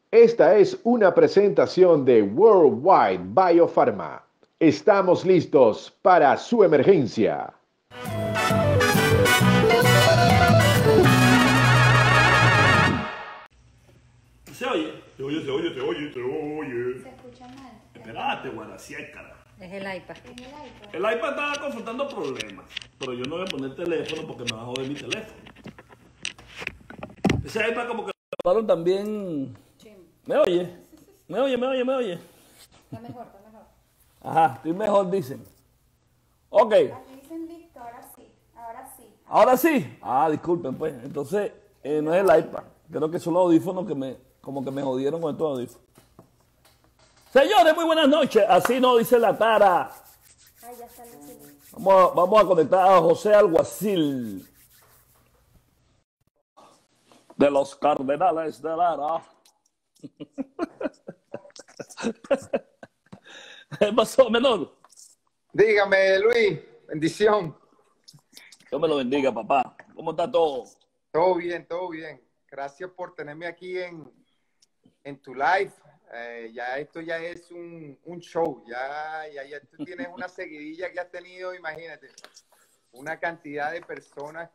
Esta es una presentación de Worldwide Biopharma. Estamos listos para su emergencia. Se oye, se oye, se oye, se oye, se oye. Se escucha mal. Espérate, guaraciécara. Es el iPad. En el iPad. El iPad estaba confrontando problemas, pero yo no voy a poner teléfono porque me va a joder mi teléfono. Ese iPad como que lo pararon también. Sí. ¿Me oye? ¿Me oye, me oye, me oye? Está mejor, está mejor. Ajá, estoy mejor, dicen. Ok, Aquí dicen listo, ahora sí. Ahora sí. ahora sí. Ah, disculpen, pues. Entonces, no es el iPad. Creo que son los audífonos como que me jodieron con estos audífonos. Señores, muy buenas noches. Así nos dice la Tara. Ay, ya está el chile. Vamos a conectar a José Alguacil de los Cardenales de Lara. ¿Qué pasó, menor? Dígame, Luis, bendición. Dios me lo bendiga, papá. ¿Cómo está todo? Todo bien, todo bien. Gracias por tenerme aquí en tu live. Ya esto ya es un show. Ya tú tienes una seguidilla que has tenido, imagínate, una cantidad de personas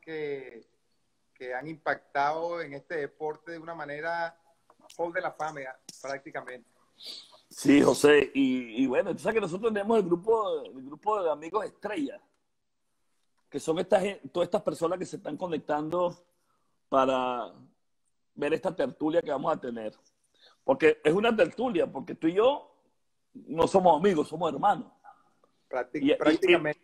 que han impactado en este deporte de una manera hall de la fama, prácticamente. Sí, José. Y bueno, tú sabes que nosotros tenemos el grupo de amigos estrellas, que son todas estas personas que se están conectando para ver esta tertulia que vamos a tener. Porque es una tertulia, porque tú y yo no somos amigos, somos hermanos. Prácticamente.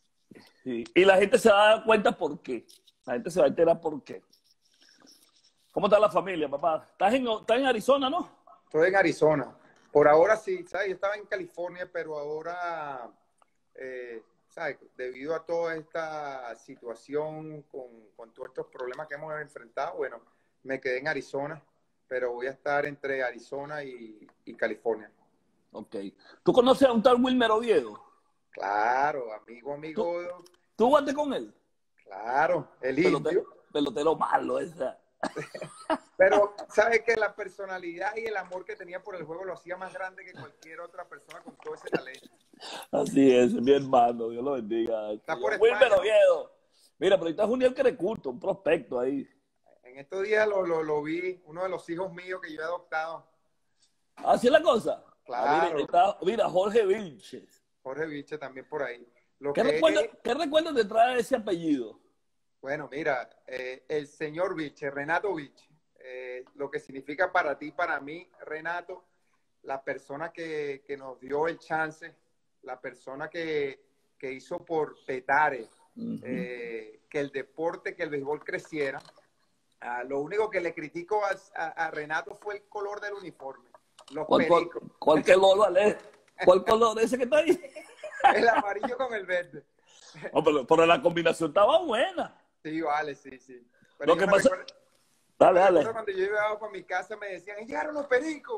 Y la gente se va a dar cuenta por qué. La gente se va a enterar por qué. ¿Cómo está la familia, papá? ¿Estás en Arizona, no? Estoy en Arizona. Por ahora sí, ¿sabes? Yo estaba en California, pero ahora, ¿sabes? Debido a toda esta situación con todos estos problemas que hemos enfrentado, bueno, me quedé en Arizona, pero voy a estar entre Arizona y California. Ok. ¿Tú conoces a un tal Wilmer Oviedo? Claro, amigo. ¿Tú jugaste con él? Claro, el indio. Pelotero malo, esa. Pero, ¿sabes que la personalidad y el amor que tenía por el juego lo hacía más grande que cualquier otra persona con todo ese talento? Así es, mi hermano, Dios lo bendiga. Está por Wilmer España, ¿no? Oviedo. Mira, pero ahorita es Junior Creculto, un prospecto ahí. En estos días lo vi, uno de los hijos míos que yo he adoptado. Así es la cosa. Claro. Mira, Jorge Vilches. Jorge Viche también por ahí. ¿Qué recuerdo te trae ese apellido? Bueno, mira, el señor Viche, Renato Viche, lo que significa para ti, para mí, Renato, la persona que nos dio el chance, la persona que hizo por Petare, que el deporte, que el béisbol creciera. Lo único que le critico a Renato fue el color del uniforme, los pericos. ¿Cuál color, Ale? ¿Cuál color ese que está ahí? El amarillo con el verde. Oh, pero la combinación estaba buena. Sí, vale, sí. Lo Pero que pasa... Dale. Cuando yo iba para mi casa me decían, llegaron los pericos.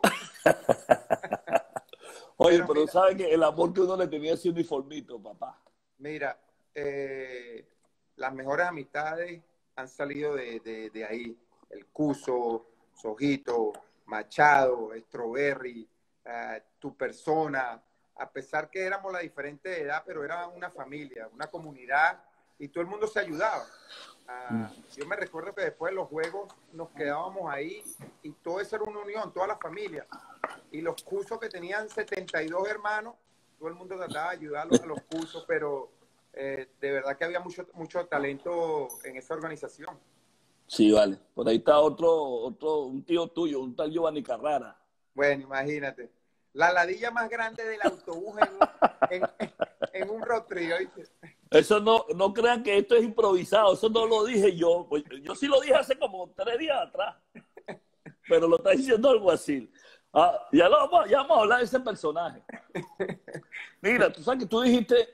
Oye, pero mira, ¿sabes que el amor que uno le tenía a ese uniformito, papá? Mira, las mejores amistades han salido de ahí. El Cuso, Sojito, Machado, Strawberry, tu persona. A pesar que éramos la diferente edad, pero era una familia, una comunidad, y todo el mundo se ayudaba. Yo me recuerdo que después de los juegos nos quedábamos ahí y todo eso era una unión, toda la familia. Y los cursos que tenían 72 hermanos, todo el mundo trataba de ayudarlos a los cursos, pero de verdad que había mucho talento en esa organización. Sí, vale. Por ahí está un tío tuyo, un tal Giovanni Carrara. Bueno, imagínate. La ladilla más grande del autobús en un road trip, ¿oíste? Eso no crean que esto es improvisado, eso no lo dije yo. Pues yo sí lo dije hace como 3 días atrás, pero lo está diciendo algo así. Ya vamos a hablar de ese personaje. Mira, tú sabes que tú dijiste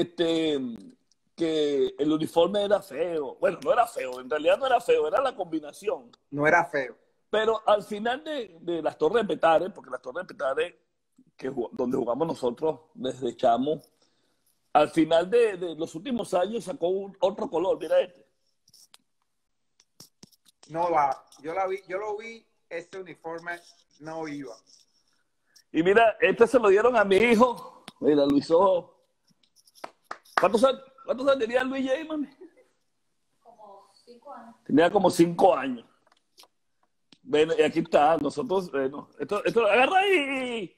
que el uniforme era feo. Bueno, no era feo, en realidad no era feo, era la combinación. No era feo. Pero al final de las Torres de Petare, porque las Torres de Petare, donde jugamos nosotros desde chamo, al final de los últimos años sacó otro color, mira este. No va. Yo lo vi, ese uniforme no iba. Y mira, este se lo dieron a mi hijo. Mira, Luiso. ¿Cuántos años tenía Luis J, mami? Como 5 años. Tenía como 5 años. Bueno, y aquí está. Nosotros, bueno, esto agarra ahí.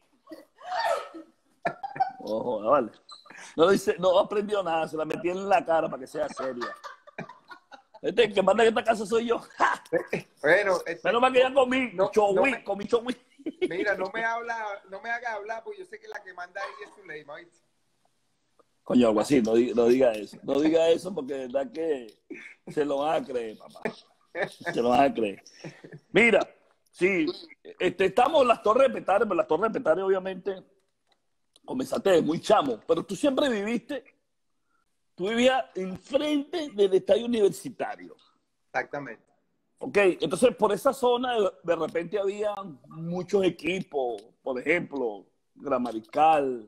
Ojo, vale. No dice, no aprendió nada, se la metí en la cara para que sea seria. El que manda en esta casa soy yo. Bueno, Menos mal que ya comí chogüí, comí chogüí. mira, no me hagas hablar, porque yo sé que la que manda ahí es Zuleima, ¿viste? Coño, algo así, no diga eso. No diga eso porque de verdad que se lo van a creer, papá. Se lo van a creer. Mira, sí, estamos en las Torres de Petare, pero las Torres de Petare obviamente comenzaste de muy chamo, pero tú siempre tú vivías enfrente del estadio universitario. Exactamente. Ok, entonces por esa zona de repente había muchos equipos, por ejemplo, Gran Mariscal,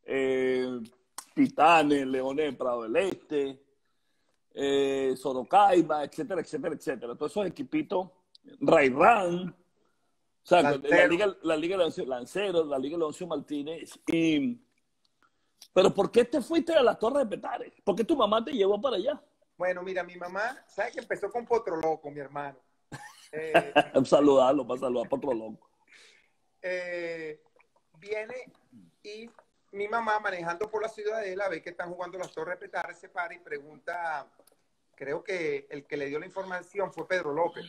Titanes, Leones de Prado del Este, Sorocaiba, etcétera, etcétera, etcétera. Todos esos equipitos, Rairán, o sea, la Liga de Lanceros, la Liga de Leoncio Martínez. Pero ¿por qué te fuiste a las Torres de Petare? ¿Por qué tu mamá te llevó para allá? Bueno, mira, mi mamá, ¿sabes que empezó con Potro Loco, mi hermano? Saludarlo, para saludar a Potro Loco. Viene y mi mamá manejando por la ciudadela ve que están jugando las Torres de Petare, se para y pregunta, creo que el que le dio la información fue Pedro López.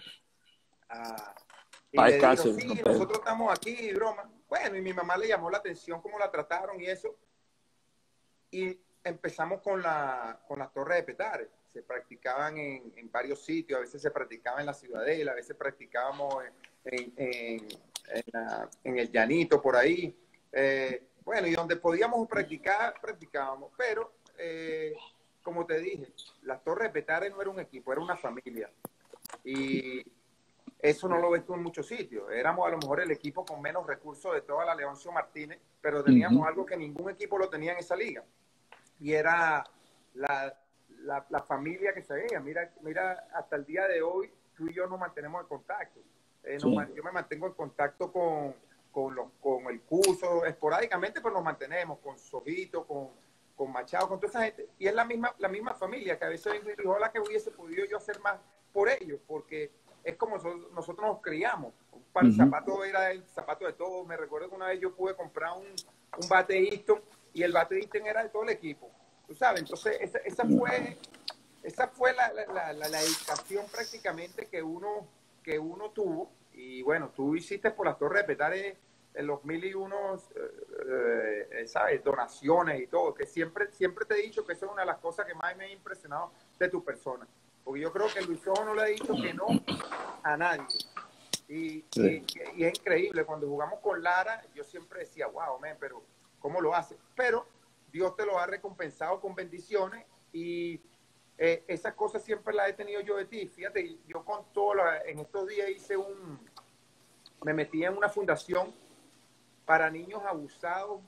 Y le dijo, sí, nosotros estamos aquí, broma. Bueno, y mi mamá le llamó la atención cómo la trataron y eso. Y empezamos con las Torres de Petare. Se practicaban en varios sitios, a veces se practicaba en la ciudadela, a veces practicábamos en el llanito, por ahí. Bueno, y donde podíamos practicar, practicábamos. Pero, como te dije, las Torres de Petare no era un equipo, era una familia. Y eso no lo ves tú en muchos sitios. Éramos a lo mejor el equipo con menos recursos de toda la Leoncio Martínez, pero teníamos algo que ningún equipo lo tenía en esa liga. Y era la familia que se veía. Mira, hasta el día de hoy, tú y yo nos mantenemos en contacto. Yo me mantengo en contacto con el curso, esporádicamente, pero nos mantenemos con Sojito, con Machado, con toda esa gente. Y es la misma familia, que a veces digo, hola, que hubiese podido yo hacer más por ellos, porque es como nosotros nos criamos. Para el zapato era el zapato de todos. Me recuerdo que una vez yo pude comprar un bate Easton y el bate Easton era de todo el equipo. Tú sabes, entonces esa fue la dedicación prácticamente que uno tuvo. Y bueno, tú hiciste por las Torres de Petare en los 1001, ¿sabes? Donaciones y todo, que siempre te he dicho que eso es una de las cosas que más me ha impresionado de tu persona. Porque yo creo que Luis Ojo no le ha dicho que no a nadie. Y es increíble. Cuando jugamos con Lara, yo siempre decía, wow, man, pero ¿cómo lo hace? Pero Dios te lo ha recompensado con bendiciones y esas cosas siempre las he tenido yo de ti. Fíjate, yo con todo, en estos días me metí en una fundación para niños abusados,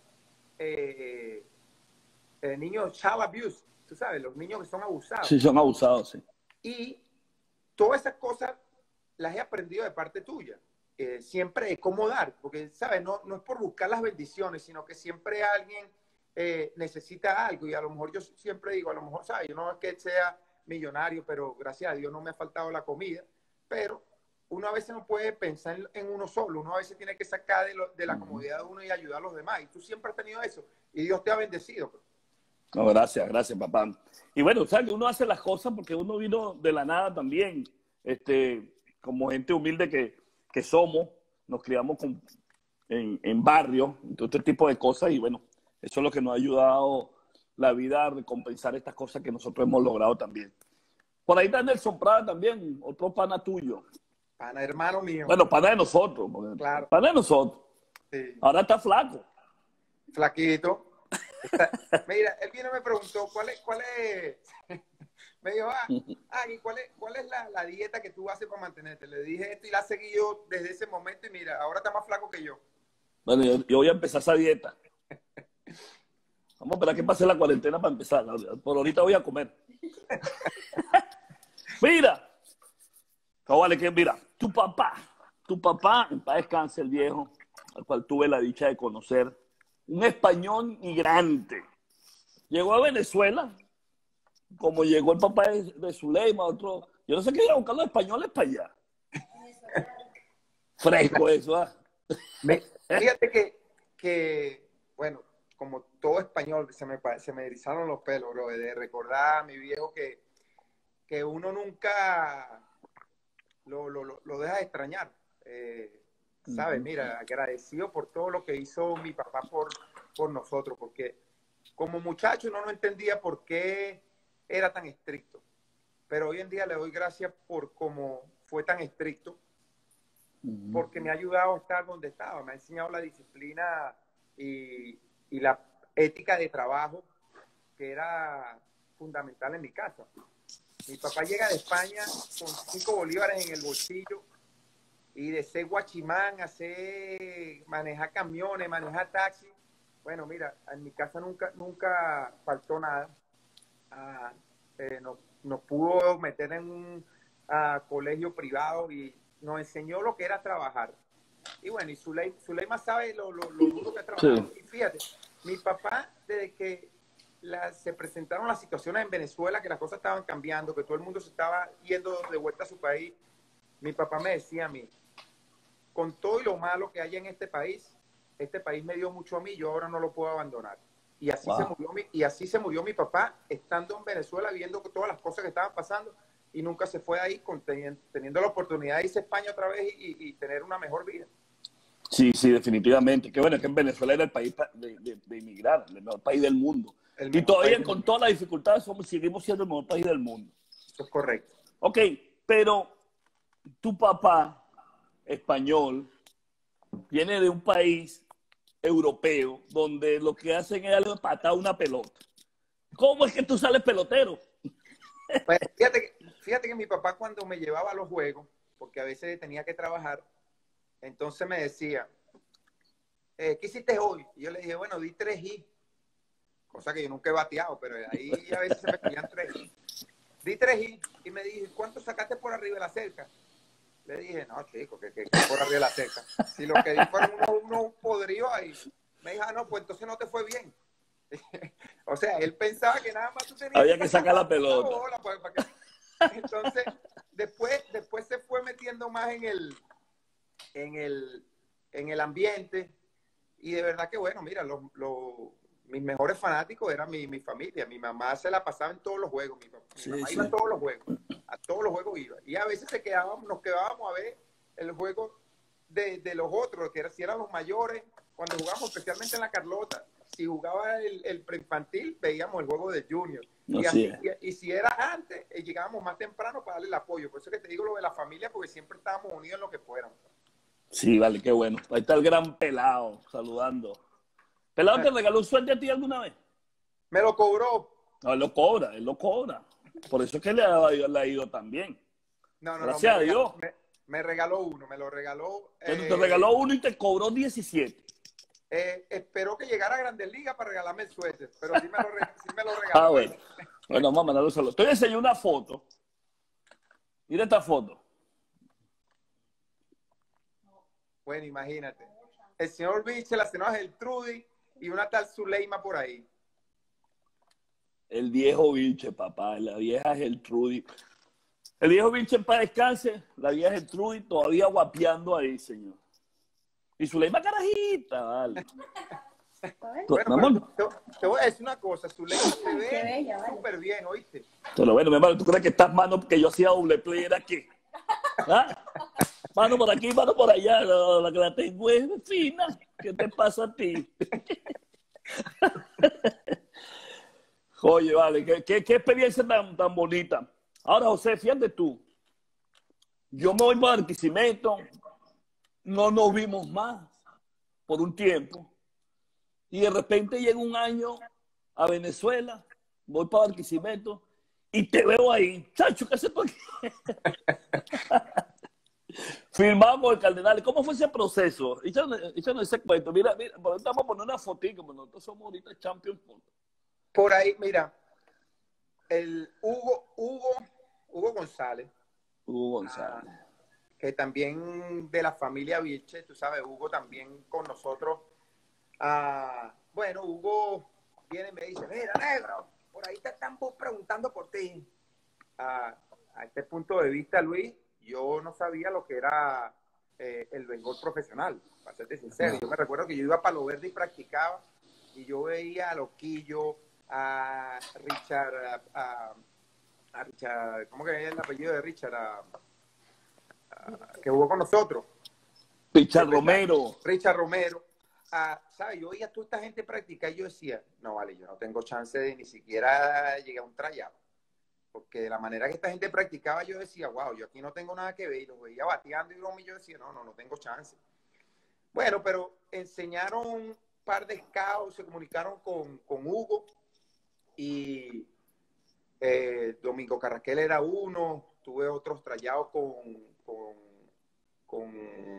niños child abuse, tú sabes, los niños que son abusados. Sí, son abusados, sí. Y todas esas cosas las he aprendido de parte tuya. Siempre es cómo dar, porque, ¿sabes? No es por buscar las bendiciones, sino que siempre alguien necesita algo. Y a lo mejor yo siempre digo, a lo mejor, ¿sabes? Yo no es que sea millonario, pero gracias a Dios no me ha faltado la comida. Pero uno a veces no puede pensar en uno solo. Uno a veces tiene que sacar de la comodidad de uno y ayudar a los demás. Y tú siempre has tenido eso. Y Dios te ha bendecido. No, gracias, papá. Y bueno, o sea, que uno hace las cosas porque uno vino de la nada también. Como gente humilde que somos, nos criamos en barrio, todo este tipo de cosas. Y bueno, eso es lo que nos ha ayudado la vida a recompensar estas cosas que nosotros hemos logrado también. Por ahí está Nelson Prada también, otro pana tuyo. Pana, hermano mío. Bueno, pana de nosotros. Claro. Pana de nosotros. Sí. Ahora está flaco. Flaquito. Mira, él vino y me preguntó cuál es me dijo, ¿y cuál es la dieta que tú haces para mantenerte? Le dije esto y la he seguido desde ese momento y mira, ahora está más flaco que yo. Bueno, yo voy a empezar esa dieta. Vamos a esperar que pase la cuarentena para empezar. Por ahorita voy a comer. Mira, mira, tu papá tu papá, en paz descanse el viejo, al cual tuve la dicha de conocer, un español migrante. Llegó a Venezuela, como llegó el papá de Zuleima, otro. Yo no sé qué iba a buscar los españoles para allá. Fresco eso, ¿ah? Fíjate bueno, como todo español, se me erizaron los pelos, bro, de recordar a mi viejo que uno nunca lo deja de extrañar. ¿Sabes? Mira, agradecido por todo lo que hizo mi papá por nosotros, porque como muchacho uno no entendía por qué era tan estricto, pero hoy en día le doy gracias por cómo fue tan estricto, porque me ha ayudado a estar donde estaba, me ha enseñado la disciplina y la ética de trabajo que era fundamental en mi casa. Mi papá llega de España con 5 bolívares en el bolsillo y de ser guachimán a manejar camiones, manejar taxis. Bueno, mira, en mi casa nunca faltó nada. Nos pudo meter en un colegio privado y nos enseñó lo que era trabajar. Y bueno, y Zuleima sabe lo duro que es trabajar. Sí. Y fíjate, mi papá, desde que se presentaron las situaciones en Venezuela, que las cosas estaban cambiando, que todo el mundo se estaba yendo de vuelta a su país, mi papá me decía a mí, con todo y lo malo que hay en este país me dio mucho a mí, yo ahora no lo puedo abandonar. Y así, se murió mi papá, estando en Venezuela, viendo todas las cosas que estaban pasando, y nunca se fue ahí, teniendo la oportunidad de irse a España otra vez y tener una mejor vida. Sí, sí, definitivamente. Qué bueno, que en Venezuela era el país de inmigrar, el mejor país del mundo. Y todavía con todas las dificultades seguimos siendo el mejor país del mundo. Eso es correcto. Ok, pero tu papá, español, viene de un país europeo donde lo que hacen es algo de patar una pelota. ¿Cómo es que tú sales pelotero? Pues fíjate que mi papá, cuando me llevaba a los juegos, porque a veces tenía que trabajar, entonces me decía, ¿qué hiciste hoy? Y yo le dije, bueno, di 3 hits, cosa que yo nunca he bateado, pero ahí a veces se me caían 3 hits. Di 3 hits y me dije, ¿cuánto sacaste por arriba de la cerca? Le dije, no, chico, que por arriba de la cerca. Si lo que di fueron unos podridos ahí. Me dijo, no, pues entonces no te fue bien. O sea, él pensaba que nada más tú tenías había que sacar la pelota. Bola, pues, entonces, después se fue metiendo más en el ambiente. Y de verdad que, bueno, mira, mis mejores fanáticos eran mi familia. Mi mamá se la pasaba en todos los juegos. Mi mamá iba a todos los juegos. A todos los juegos iba. Y a veces nos quedábamos a ver el juego de los otros, que si eran los mayores. Cuando jugamos, especialmente en la Carlota, si jugaba el preinfantil, veíamos el juego de Junior. Y si era antes, llegábamos más temprano para darle el apoyo. Por eso que te digo lo de la familia, porque siempre estábamos unidos en lo que fuéramos. Sí, vale, qué bueno. Ahí está el gran Pelado, saludando. ¿Pelado te regaló un sueldo a ti alguna vez? Me lo cobró. No, él lo cobra. Por eso es que le ha ido tan bien. No, gracias a Dios. Me regaló uno, me lo regaló. Te regaló uno y te cobró 17. Esperó que llegara a Grandes Ligas para regalarme el suéter, pero sí me lo regaló. Bueno. Bueno, vamos a mandarle un saludo. Estoy enseñando una foto. Mira esta foto. Bueno, imagínate. El señor Biche, la señora Gertrudis y una tal Zuleima por ahí. El viejo Biche, papá. La vieja Gertrudis. El viejo Biche en paz descanse. La vieja Gertrudis todavía guapeando ahí, señor. Y Zuleima carajita, vale. Bueno, te voy a decir una cosa. Zuleima se ve súper bien, ¿oíste? Pero bueno, mi hermano, ¿tú crees que estás mano que yo hacía doble player aquí? ¿Ah? Mano por aquí, mano por allá. La que la tengo es fina. ¿Qué te pasa a ti? Oye, vale, qué experiencia tan bonita. Ahora, José, fíjate tú. Yo me voy para Barquisimeto. No nos vimos más por un tiempo. Y de repente llega un año a Venezuela. Voy para Barquisimeto. Y te veo ahí. Chacho, ¿qué haces tú aquí? Firmamos el Cardenal. ¿Cómo fue ese proceso? Échanos ese cuento. Mira, vamos a poner una fotito, porque nosotros somos ahorita Champions. Por ahí, mira, el Hugo González. Hugo González. que también de la familia Vilche, tú sabes, Hugo también con nosotros. Bueno, Hugo viene y me dice, mira, negro, por ahí te están preguntando por ti. A este punto de vista, Luis, yo no sabía lo que era el béisbol profesional, para serte sincero. Yo me recuerdo que yo iba a Palo Verde y practicaba, y yo veía a Loquillo, a Richard, a Richard, ¿cómo que es el apellido de Richard? Que jugó con nosotros. Richard Romero. Richard Romero. ¿Sabes? Yo veía a toda esta gente practicar y yo decía, no, vale, yo no tengo chance de ni siquiera llegar a un tryout. Porque de la manera que esta gente practicaba, yo decía, wow, yo aquí no tengo nada que ver. Y los veía bateando y yo decía, no tengo chance. Bueno, pero enseñaron un par de scouts, se comunicaron con Hugo y Domingo Carrasquel era uno. Tuve otros trayados con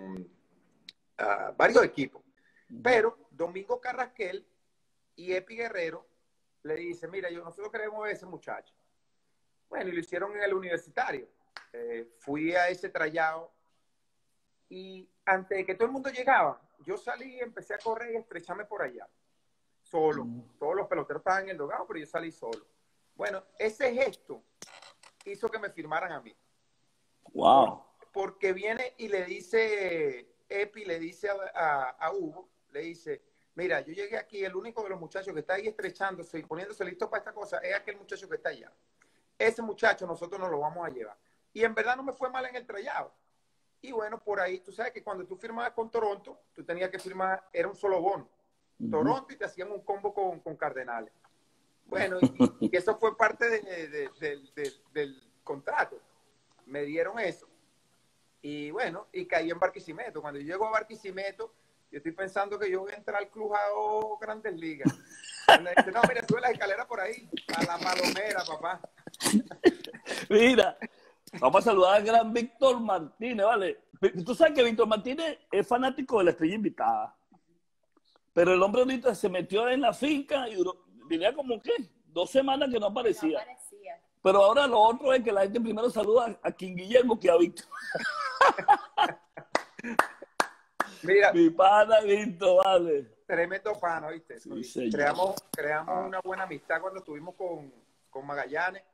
varios equipos. Pero Domingo Carrasquel y Epi Guerrero le dicen, mira, nosotros queremos ver a ese muchacho. Bueno, y lo hicieron en el universitario. Fui a ese trayado y antes de que todo el mundo llegaba, yo salí y empecé a correr y estrecharme por allá. Solo. Todos los peloteros estaban en el dogado, pero yo salí solo. Bueno, ese gesto hizo que me firmaran a mí. Wow. Porque viene y le dice, Epi le dice a Hugo, le dice, mira, yo llegué aquí, el único de los muchachos que está ahí estrechándose y poniéndose listo para esta cosa es aquel muchacho que está allá. Ese muchacho nosotros nos lo vamos a llevar. Y en verdad no me fue mal en el trayado. Y bueno, por ahí, tú sabes que cuando tú firmabas con Toronto, tú tenías que firmar, era un solo bono. Toronto y te hacían un combo con Cardenales. Bueno, y eso fue parte del contrato. Me dieron eso. Y bueno, y caí en Barquisimeto. Cuando yo llego a Barquisimeto, yo estoy pensando que yo voy a entrar al Crujado Grandes Ligas. Me dice, no, mira, sube las escaleras por ahí, a la Palomera, papá. Mira, vamos a saludar al gran Víctor Martínez, ¿vale? Tú sabes que Víctor Martínez es fanático de la Estrella Invitada. Pero el hombre ahorita se metió en la finca y duró, tenía como, ¿qué? 2 semanas que no aparecía. No aparecía. Pero ahora lo otro es que la gente primero saluda a King Guillermo que a Víctor. Mira, mi pana Víctor, vale. Tremendo pana, ¿viste? Sí, creamos una buena amistad cuando estuvimos con Magallanes.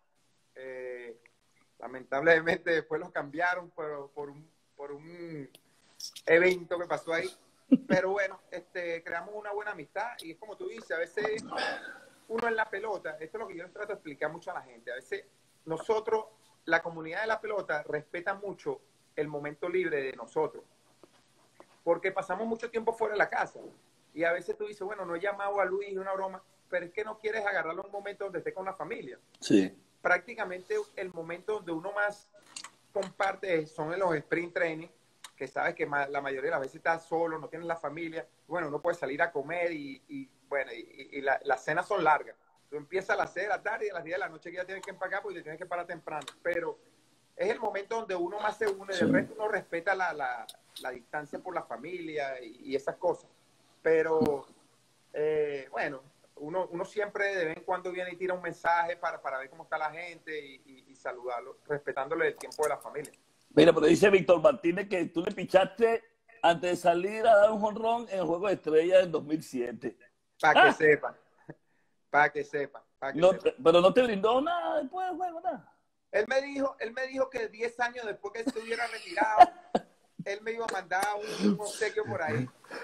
Lamentablemente después los cambiaron por un evento que pasó ahí. Pero bueno, creamos una buena amistad y es como tú dices, a veces uno en la pelota, esto es lo que yo trato de explicar mucho a la gente, a veces nosotros, la comunidad de la pelota, respeta mucho el momento libre de nosotros, porque pasamos mucho tiempo fuera de la casa y a veces tú dices, bueno, no he llamado a Luis, una broma, pero es que no quieres agarrarlo en un momento donde esté con la familia. Sí. Prácticamente el momento donde uno más comparte son en los sprint training, que sabes que la mayoría de las veces estás solo, no tienes la familia, bueno, uno puede salir a comer y las cenas son largas. Tú empiezas a las 6 de la tarde y a las 10 de la noche que ya tienes que empacar porque te tienes que parar temprano, pero es el momento donde uno más se une, del resto uno respeta la distancia por la familia y esas cosas, pero bueno, uno siempre de vez en cuando viene y tira un mensaje para ver cómo está la gente y saludarlo, respetándole el tiempo de la familia. Mira, pero dice Víctor Martínez que tú le pichaste antes de salir a dar un jonrón en el Juego de Estrellas del 2007. Para que sepa. Para que sepa. Pero no te brindó nada después del juego, nada. Él me dijo que 10 años después que estuviera retirado, él me iba a mandar un obsequio por ahí.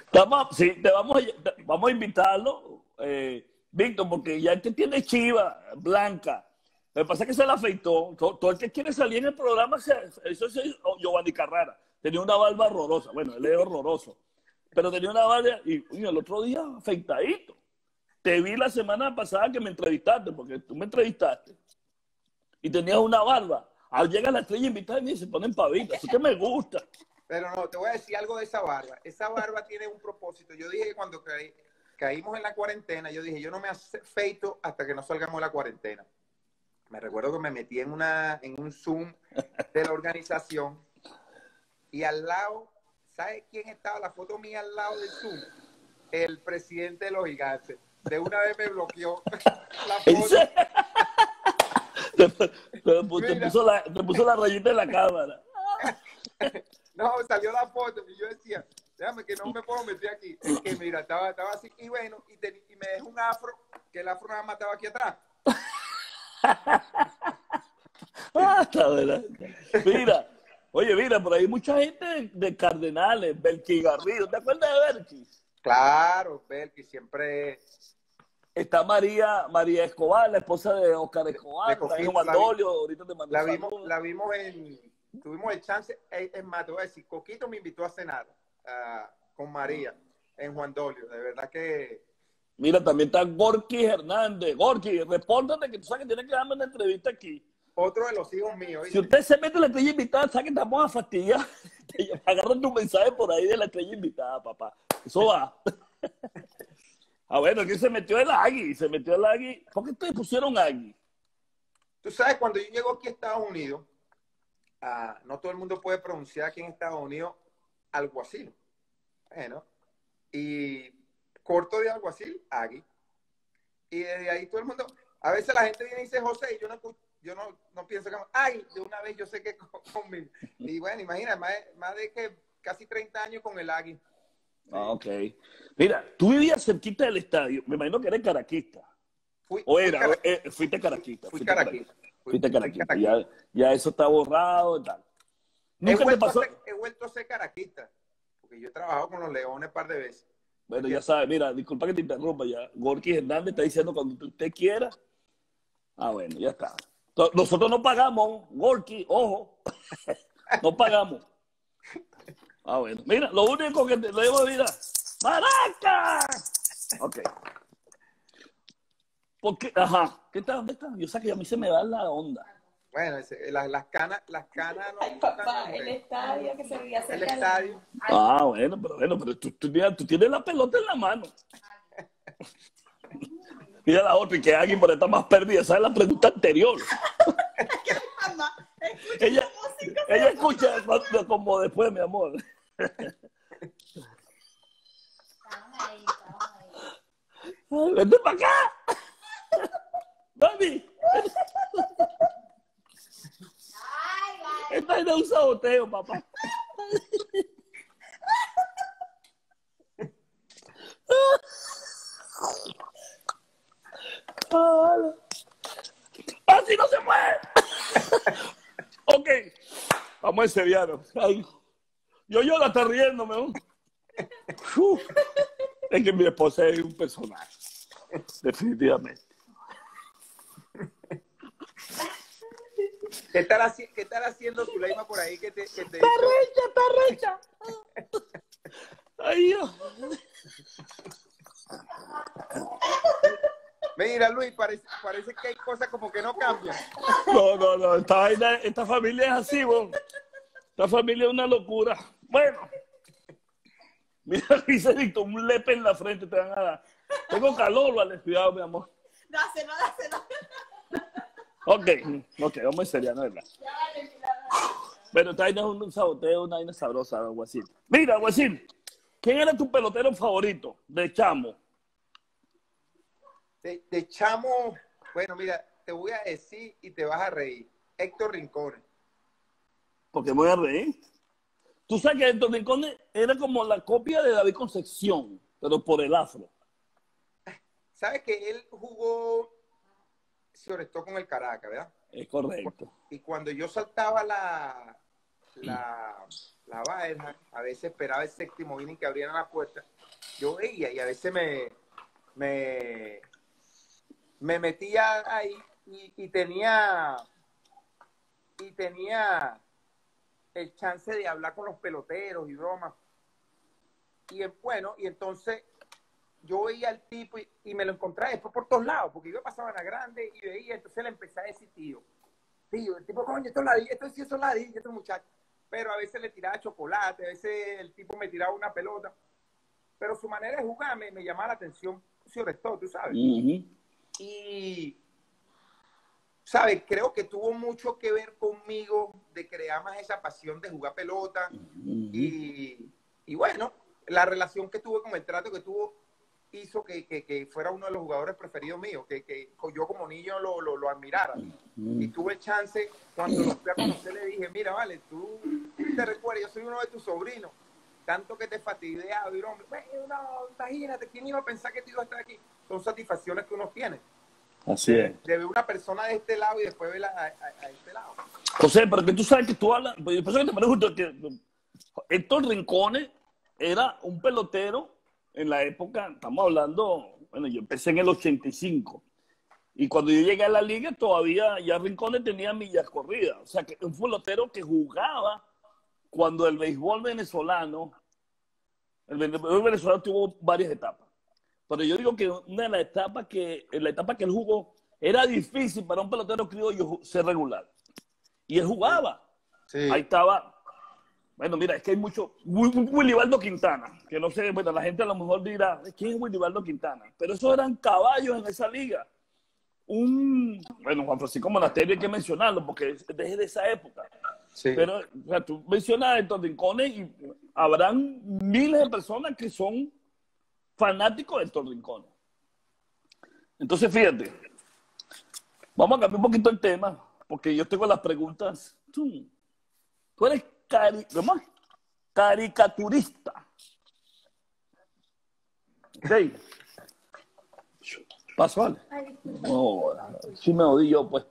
Vamos a invitarlo, Víctor, porque ya te tiene chiva, blanca. Lo que pasa es que se la afeitó. Todo el que quiere salir en el programa, eso es Giovanni Carrara. Tenía una barba horrorosa. Bueno, él es horroroso. Pero tenía una barba y el otro día afeitadito. Te vi la semana pasada que me entrevistaste, porque tú me entrevistaste. Y tenías una barba. Al llegar la Estrella Invitada y se ponen pavitas. Así que me gusta. Pero no, te voy a decir algo de esa barba. Esa barba tiene un propósito. Yo dije que cuando caímos en la cuarentena, yo dije, yo no me afeito hasta que no salgamos de la cuarentena. Me recuerdo que me metí en un Zoom de la organización y al lado, ¿sabes quién estaba? La foto mía al lado del Zoom. El presidente de los Gigantes. De una vez me bloqueó la foto. Te puso la rayita en la cámara. No, salió la foto y yo decía, déjame que no me puedo meter aquí. Es que mira, estaba así. Y bueno, y me dejó un afro, que el afro nada más estaba aquí atrás. Está verdad. Mira, oye, mira, por ahí hay mucha gente de Cardenales, Belki Garrido. ¿Te acuerdas de Belki? Claro, Belki siempre Está María Escobar, la esposa de Oscar Escobar, también Juan Dolio, ahorita te mandó saludos. la vimos tuvimos el chance, es más, te voy a decir, Coquito me invitó a cenar con María en Juan Dolio, de verdad que... Mira, también está Gorky Hernández. Gorky, repórtate que tú sabes que tienes que darme una entrevista aquí. Otro de los hijos míos. ¿Viste? Si usted se mete en la estrella invitada, sabes que estamos a fastidiar. Agarra tu mensaje por ahí de la estrella invitada, papá. Eso va. Ah, bueno, aquí se metió el Agui. ¿Por qué te pusieron Agui? Tú sabes, cuando yo llego aquí a Estados Unidos, no todo el mundo puede pronunciar aquí en Estados Unidos alguacil. Bueno, y corto de alguacil, Agui. Y desde ahí todo el mundo, a veces la gente viene y dice José, y yo no pienso que, ay, de una vez yo sé que conmigo. Y bueno, imagina, más de que casi 30 años con el Agui. Sí. Ah, ok. Mira, tú vivías cerquita del estadio. Me imagino que eres caraquista. Fuiste caraquista. Fui caraquista. Fuiste caraquista. Ya eso está borrado y tal. ¿Nunca te pasó? He vuelto a ser caraquista. Porque yo he trabajado con los Leones un par de veces. Bueno, ya sabes, mira, disculpa que te interrumpa ya. Gorky Hernández está diciendo cuando usted quiera. Ah, bueno, ya está. Nosotros no pagamos, Gorky, ojo. No pagamos. Ah, bueno. Mira, lo único que te debo decir es ¡Maraca! Ok. ¿Por qué? Ajá. ¿Dónde está? Yo sé que a mí se me da la onda. Bueno, las canas no... Ay, papá, el estadio que se veía cerca. El estadio. Pero tú tienes la pelota en la mano. Mira la otra y que alguien por estar más perdida. Esa es la pregunta anterior. Ella escucha como después, mi amor. Vente para acá. Baby. Esta es de un saboteo, papá. ¡Así no se mueve! Ok, vamos a seriarnos. Yo la está riéndome, ¿no? Es que mi esposa es un personaje, definitivamente. ¿Qué estar haciendo Zuleima por ahí que te ¡Perrecha! Ay, Dios. Mira, Luis, parece que hay cosas como que no cambian. No, esta familia es así, bon. Esta familia es una locura. Bueno, mira, Ricerito, un lepe en la frente te van a dar. Tengo calor, vale, cuidado, mi amor. Dáselo. Ok, vamos en serio, ¿no es verdad? Pero esta vaina es un saboteo, una vaina sabrosa, Guasil. Mira, Guasil, ¿quién era tu pelotero favorito de chamo? De chamo, bueno, mira, te voy a decir y te vas a reír. Héctor Rincones. Porque me voy a reír. Tú sabes que Héctor Rincones era como la copia de David Concepción, pero por el afro. ¿Sabes que él jugó, se orestó con el Caracas, ¿verdad? Es correcto. Y cuando yo saltaba la barra, a veces esperaba el séptimo inning que abrieran la puerta, yo veía y a veces me metía ahí y tenía el chance de hablar con los peloteros y bromas. Y bueno, y entonces yo veía al tipo y me lo encontraba después por todos lados, porque yo pasaba en la grande y veía, entonces le empecé a decir, tío, el tipo, coño, esto sí es ladilla, estos muchachos. Pero a veces le tiraba chocolate, a veces el tipo me tiraba una pelota. Pero su manera de jugar me llamaba la atención, sobre todo, tú sabes. Y, ¿sabes? Creo que tuvo mucho que ver conmigo de crear más esa pasión de jugar pelota. Y bueno, la relación que tuve con el trato que tuvo hizo que fuera uno de los jugadores preferidos míos, que yo como niño lo admirara. Y tuve chance, cuando lo fui a conocer, le dije, mira, vale, tú te recuerdas, yo soy uno de tus sobrinos, tanto que te fastidiaba, y hombre, bueno, no, imagínate, ¿quién iba a pensar que tú ibas a estar aquí? Son satisfacciones que uno tiene. Así es. De ver una persona de este lado y después verla a este lado. José, pero que tú sabes que tú hablas, pues, por eso que te pregunto, que Héctor Rincones era un pelotero en la época, estamos hablando, bueno, yo empecé en el 85, y cuando yo llegué a la liga todavía ya Rincones tenía millas corridas, o sea, que un pelotero que jugaba cuando el béisbol venezolano, el béisbol venezolano tuvo varias etapas, pero yo digo que una de las etapas la etapa que él jugó, era difícil para un pelotero criollo ser regular, y él jugaba, Sí. ahí estaba. Bueno, mira, es que hay mucho. Willibaldo Quintana, que no sé, bueno, la gente a lo mejor dirá, ¿quién es Willibaldo Quintana? Pero esos eran caballos en esa liga. Bueno, Juan Francisco Monasterio hay que mencionarlo, porque es desde esa época. Sí. Pero, o sea, tú mencionas a Héctor Rincones y habrán miles de personas que son fanáticos de Héctor Rincones. Entonces, fíjate, vamos a cambiar un poquito el tema, porque yo tengo las preguntas. Tú eres caricaturista. ¿Ok? Paso, vale. No, sí me odié yo, pues.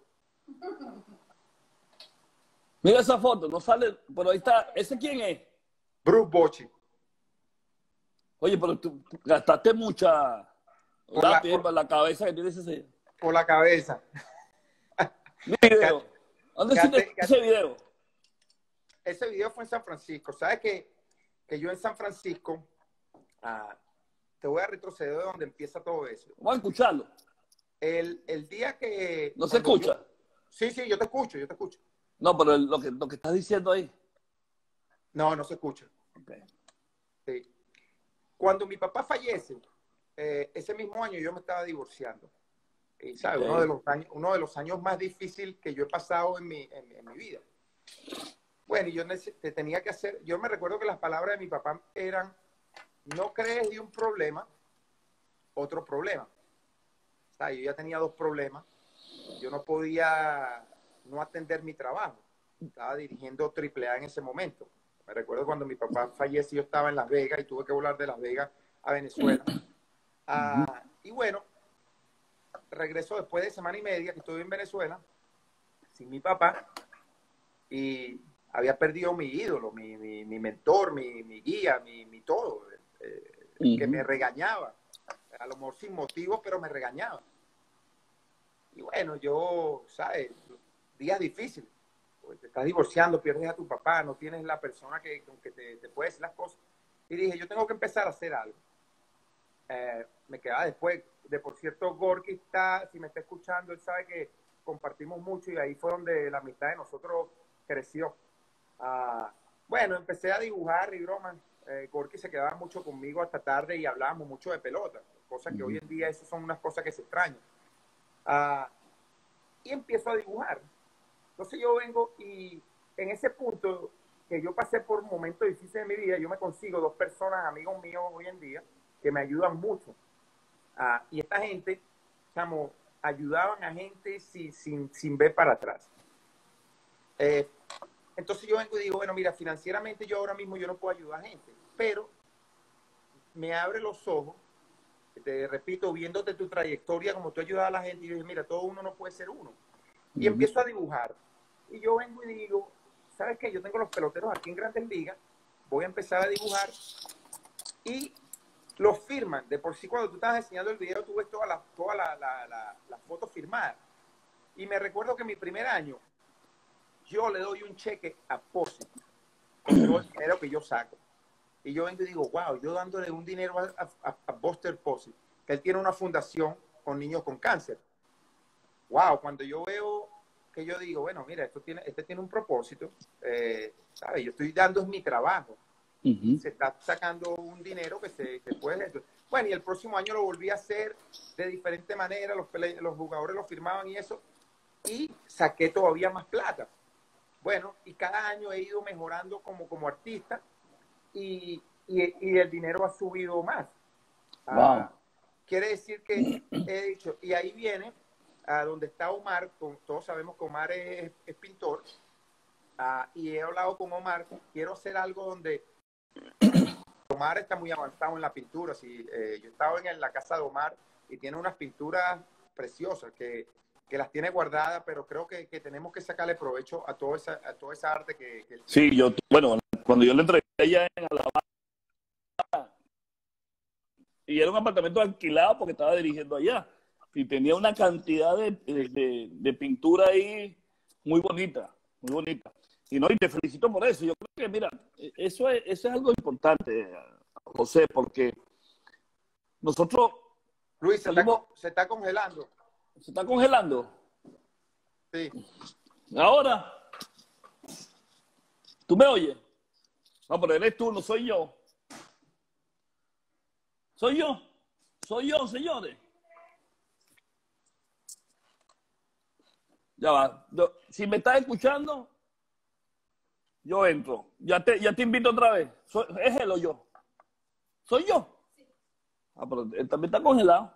Mira esa foto, no sale, pero ahí está. ¿Ese quién es? Bruce Bochy. Oye, pero tú gastaste mucha lápiz para la cabeza que tienes ese Por la cabeza. video. ¿Dónde hiciste ese video? Ese video fue en San Francisco. ¿Sabes que yo en San Francisco, te voy a retroceder de donde empieza todo eso? Vamos a escucharlo. El día que... ¿No se escucha? Sí, yo te escucho, yo te escucho. No, pero lo que estás diciendo ahí. No, no se escucha. Okay. Sí. Cuando mi papá fallece, ese mismo año yo me estaba divorciando. Y, ¿sabes? Okay. Uno de los años más difíciles que yo he pasado en mi vida. Bueno, yo tenía que hacer, yo me recuerdo que las palabras de mi papá eran, no crees de un problema, otro problema. O sea, yo ya tenía dos problemas, yo no podía no atender mi trabajo, estaba dirigiendo AAA en ese momento. Me recuerdo cuando mi papá falleció, yo estaba en Las Vegas y tuve que volar de Las Vegas a Venezuela. Y bueno, regreso después de semana y media que estuve en Venezuela, sin mi papá, y había perdido mi ídolo, mi mentor, mi guía, mi todo, que me regañaba, a lo mejor sin motivo, pero me regañaba. Y bueno, yo, ¿sabes? Días difíciles, porque te estás divorciando, pierdes a tu papá, no tienes la persona con que te puede decir las cosas. Y dije, yo tengo que empezar a hacer algo. Me quedaba después, por cierto, Gorky si me está escuchando, él sabe que compartimos mucho y ahí fue donde la amistad de nosotros creció. Bueno, empecé a dibujar y broma. Gorky se quedaba mucho conmigo hasta tarde y hablábamos mucho de pelota, cosas que hoy en día eso son unas cosas que se extrañan. Y empiezo a dibujar. Entonces yo vengo y en ese punto que yo pasé por un momento difícil de mi vida, yo me consigo dos personas, amigos míos hoy en día, que me ayudan mucho. Y esta gente, chamo, ayudaban a gente sin ver para atrás. Entonces yo vengo y digo, bueno, mira, financieramente yo ahora mismo yo no puedo ayudar a gente, pero me abre los ojos, te repito, viéndote tu trayectoria, como tú ayudas a la gente, y yo digo, mira, todo uno no puede ser uno. Y empiezo a dibujar. Y yo vengo y digo, ¿sabes qué? Yo tengo los peloteros aquí en Grandes Ligas, voy a empezar a dibujar y los firman. De por sí, cuando tú estás enseñando el video, tú ves todas las fotos firmadas. Y me recuerdo que mi primer año, yo le doy un cheque a Posey con todo el dinero que yo saco. Y yo vengo y digo, wow, yo dándole un dinero a Buster Posey, que él tiene una fundación con niños con cáncer. Wow, cuando yo veo que yo digo, bueno, mira, este tiene un propósito, ¿sabes? Yo estoy dando mi trabajo. Se está sacando un dinero que se puede... Bueno, y el próximo año lo volví a hacer de diferente manera, los jugadores lo firmaban y eso, y saqué todavía más plata. Bueno, y cada año he ido mejorando como artista y el dinero ha subido más. Wow. quiere decir que he dicho, y ahí viene a donde está Omar, todos sabemos que Omar es pintor, y he hablado con Omar, quiero hacer algo donde Omar está muy avanzado en la pintura. Sí, yo estaba en la casa de Omar y tiene unas pinturas preciosas que las tiene guardadas, pero creo que tenemos que sacarle provecho a toda esa arte que él tiene. Sí, bueno, cuando yo le entrevisté allá en Alabama, y era un apartamento alquilado porque estaba dirigiendo allá, y tenía una cantidad de pintura ahí muy bonita, muy bonita. Y no, y te felicito por eso. Yo creo que, mira, eso es algo importante, José, porque nosotros Luis, salimos... se está congelando. ¿Se está congelando? Sí. Ahora, ¿tú me oyes? No, pero eres tú, no soy yo. Soy yo, señores. Ya va. Si me estás escuchando, yo entro. Ya te invito otra vez. ¿Es él o yo? ¿Soy yo? Ah, pero él también está congelado.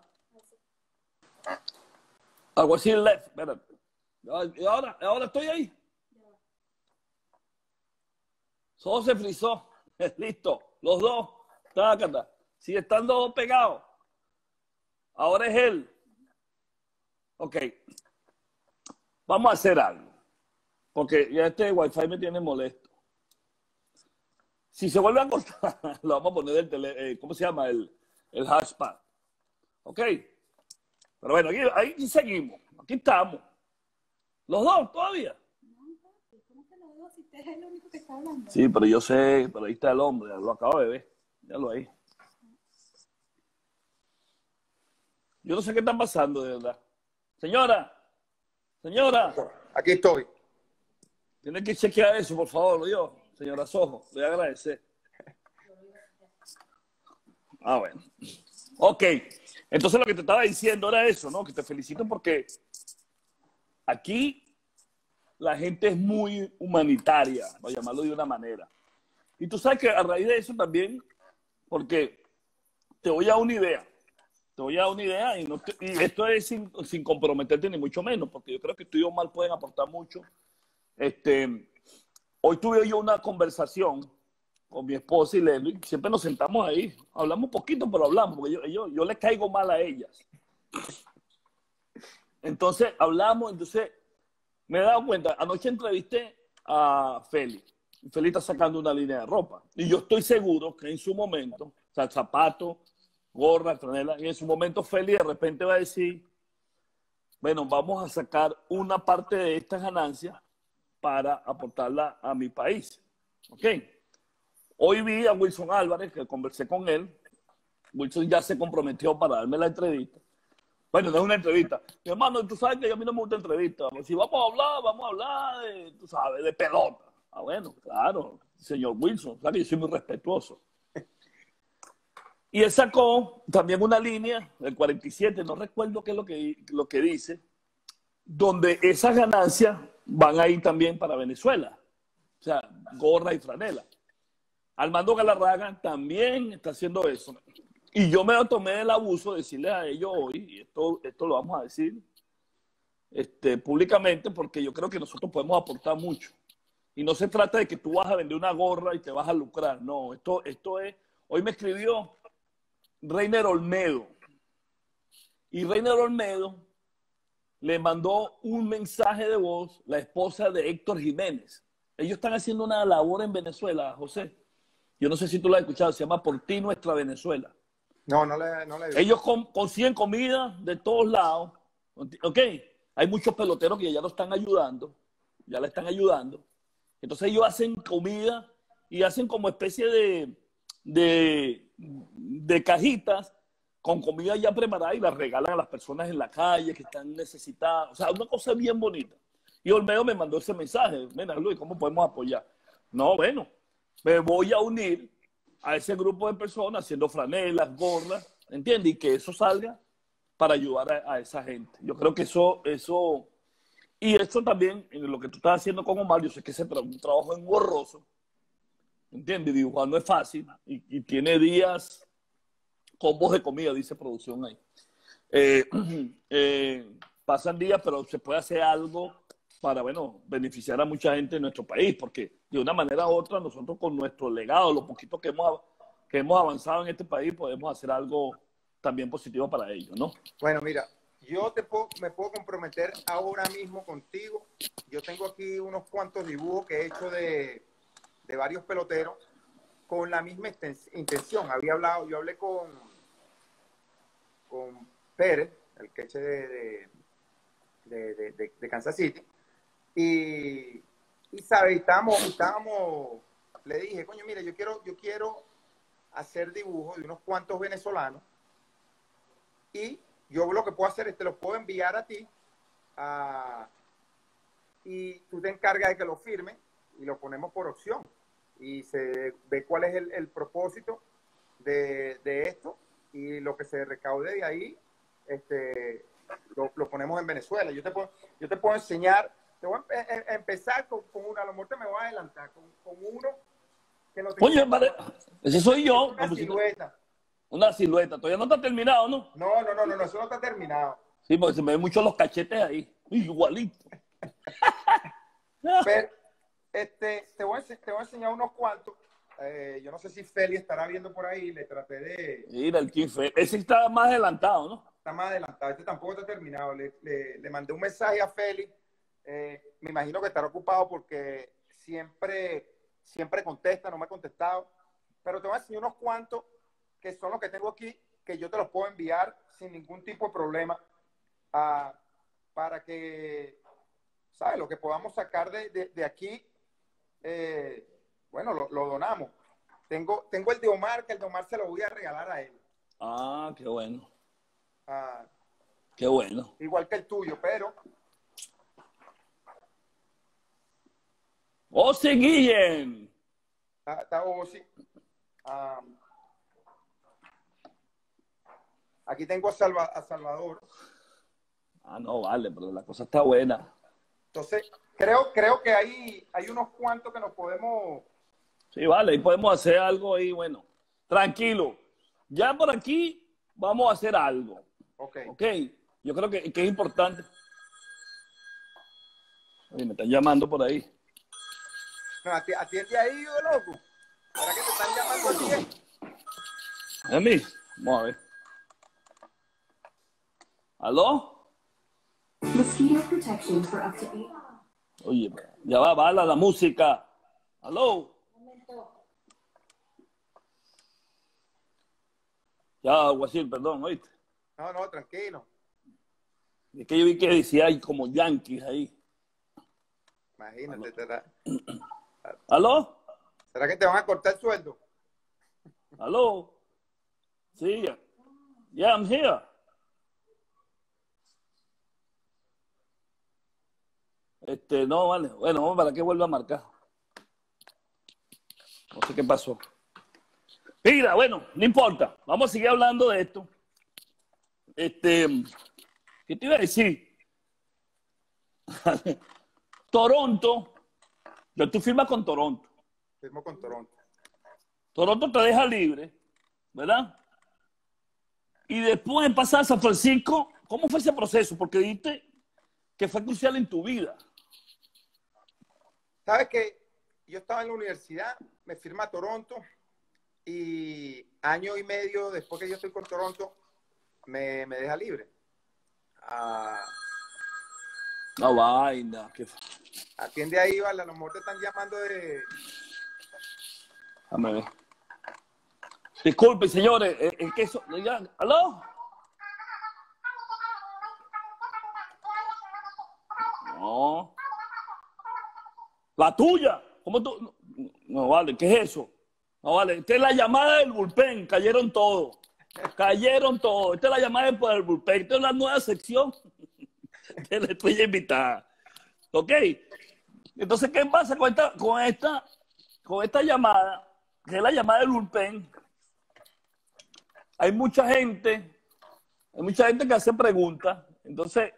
Algo así left. Espérate. ¿Y ahora estoy ahí? Todo se frizó. Listo. Los dos. Tácata. Sigue estando pegados. Ahora es él. Ok. Vamos a hacer algo. Porque ya este wifi me tiene molesto. Si se vuelve a cortar, lo vamos a poner ¿cómo se llama? El hashtag. Ok. Pero bueno, aquí seguimos. Aquí estamos. Los dos todavía. ¿Cómo que los dos? Si usted es el único que está hablando. Sí, pero yo sé, pero ahí está el hombre, lo acabo de ver. Míralo ahí. Yo no sé qué está pasando, de verdad. Señora, Aquí estoy. tiene que chequear eso, por favor, yo, señora Sojo, le voy a agradecer. Bueno. Ok, entonces lo que te estaba diciendo era eso, ¿no? Que te felicito porque aquí la gente es muy humanitaria, para llamarlo de una manera. Y tú sabes que a raíz de eso también, porque te voy a dar una idea. Y esto es sin comprometerte ni mucho menos, porque yo creo que tú y Omar pueden aportar mucho. Hoy tuve yo una conversación con mi esposa y Leslie, siempre nos sentamos ahí, hablamos poquito, pero hablamos, porque yo les caigo mal a ellas. Entonces hablamos, me he dado cuenta, anoche entrevisté a Feli. Feli está sacando una línea de ropa. Y yo estoy seguro que en su momento, o sea, zapatos, gorra, franela, y en su momento Feli de repente va a decir, bueno, vamos a sacar una parte de estas ganancias para aportarla a mi país. ¿Ok? Hoy vi a Wilson Álvarez, que conversé con él. Wilson ya se comprometió para darme la entrevista. Bueno, no es una entrevista. Mi hermano, tú sabes que a mí no me gusta entrevista. Si vamos a hablar de, tú sabes, de pelota. Ah, bueno, claro, señor Wilson, ¿sabes? Yo soy muy respetuoso. Y él sacó también una línea, el 47, no recuerdo qué es lo que dice, donde esas ganancias van a ir también para Venezuela. O sea, gorra y franela. Armando Galarraga también está haciendo eso. Y yo me tomé el abuso de decirles a ellos hoy, y esto lo vamos a decir públicamente, porque yo creo que nosotros podemos aportar mucho. Y no se trata de que tú vas a vender una gorra y te vas a lucrar. No, esto es... Hoy me escribió Reiner Olmedo. Y Reiner Olmedo le mandó un mensaje de voz la esposa de Héctor Jiménez. Ellos están haciendo una labor en Venezuela, José. Yo no sé si tú lo has escuchado, se llama Por Ti Nuestra Venezuela. No le digo. Ellos consiguen comida de todos lados. Ok, hay muchos peloteros que ya lo están ayudando, ya le están ayudando. Entonces ellos hacen comida y hacen como especie de cajitas con comida ya preparada y la regalan a las personas en la calle que están necesitadas. O sea, una cosa bien bonita. Y Olmedo me mandó ese mensaje. Mira, Luis, ¿cómo podemos apoyar? No, bueno, me voy a unir a ese grupo de personas haciendo franelas, gorras, ¿entiendes? Y que eso salga para ayudar a esa gente. Yo creo que eso... Y eso también, en lo que tú estás haciendo con Omar, yo sé que ese un trabajo engorroso, ¿entiendes? Dibujar no es fácil y tiene días combos de comida, dice producción ahí. Eh, pasan días, pero se puede hacer algo para, bueno, beneficiar a mucha gente en nuestro país, porque de una manera u otra nosotros con nuestro legado, lo poquito que hemos avanzado en este país, podemos hacer algo también positivo para ellos, ¿no? Bueno, mira, me puedo comprometer ahora mismo contigo. Yo tengo aquí unos cuantos dibujos que he hecho de varios peloteros con la misma intención. Yo hablé con Pérez, el queche de Kansas City, y ¿sabes? Le dije, coño, mira, yo quiero hacer dibujos de unos cuantos venezolanos, y yo lo que puedo hacer es te los puedo enviar a ti, y tú te encargas de que lo firmen y lo ponemos por opción y se ve cuál es el propósito de esto, y lo que se recaude de ahí lo ponemos en Venezuela. Yo te puedo enseñar, te voy a empezar con uno, a lo mejor te me voy a adelantar con uno que lo tengo. Oye, ese soy yo. Una silueta. Una silueta. Todavía no está terminado, ¿no? No, eso no está terminado. Sí, porque se me ven mucho los cachetes ahí. Igualito. Pero, te voy a enseñar unos cuantos. Yo no sé si Feli estará viendo por ahí. Le traté de... Mira, el Kife. Ese está más adelantado, ¿no? Está más adelantado. Este tampoco está terminado. Le mandé un mensaje a Feli. Me imagino que estará ocupado porque siempre contesta, no me ha contestado. Pero te voy a enseñar unos cuantos que son los que tengo aquí, que yo te los puedo enviar sin ningún tipo de problema, para que, ¿sabes? Lo que podamos sacar de aquí, bueno, lo donamos. Tengo el de Omar, que el de Omar se lo voy a regalar a él. Ah, qué bueno. Qué bueno. Igual que el tuyo, pero... ¡Ose Guillén! Está Ozzy. Aquí tengo a Salvador. Ah, no, vale, pero la cosa está buena. Entonces, creo que hay unos cuantos que nos podemos... Sí, vale, y podemos hacer algo ahí, bueno. Tranquilo. Ya por aquí vamos a hacer algo. Ok. Yo creo que es importante. Oye, me están llamando por ahí. No, atiende ahí, loco. ¿Para qué te están llamando aquí? ¿A mí? Vamos a ver. ¿Aló? Mosquito protection for up to 8. Oye, ya va la música. ¿Aló? Ya, Guasil, perdón, ¿oíste? No, tranquilo. Es que yo vi que decía hay como yankees ahí. Imagínate. ¿Aló? ¿Será que te van a cortar el sueldo? ¿Aló? Sí. Yeah, I'm here. No, vale. Bueno, vamos para que vuelva a marcar. No sé qué pasó. Mira, bueno, no importa. Vamos a seguir hablando de esto. ¿Qué te iba a decir? Toronto. Tú firmas con Toronto. Firmo con Toronto. Toronto te deja libre, ¿verdad? Y después de pasar a San Francisco, ¿cómo fue ese proceso? Porque dijiste que fue crucial en tu vida. ¿Sabes qué? Yo estaba en la universidad, me firma a Toronto, y año y medio después que yo estoy con Toronto, me deja libre. La vaina. Atiende ahí, vale, a lo mejor te están llamando de... Déjame ver. Disculpe, señores, es que eso... ¿Aló? No. La tuya. ¿Cómo tú? No, vale, ¿qué es eso? No, vale, esta es la llamada del bullpen. Cayeron todos. Esta es la llamada del bullpen. Esta es la nueva sección que le estoy invitada. ¿Ok? Entonces, ¿qué pasa con esta llamada? Que es la llamada del bullpen. Hay mucha gente que hace preguntas. Entonces,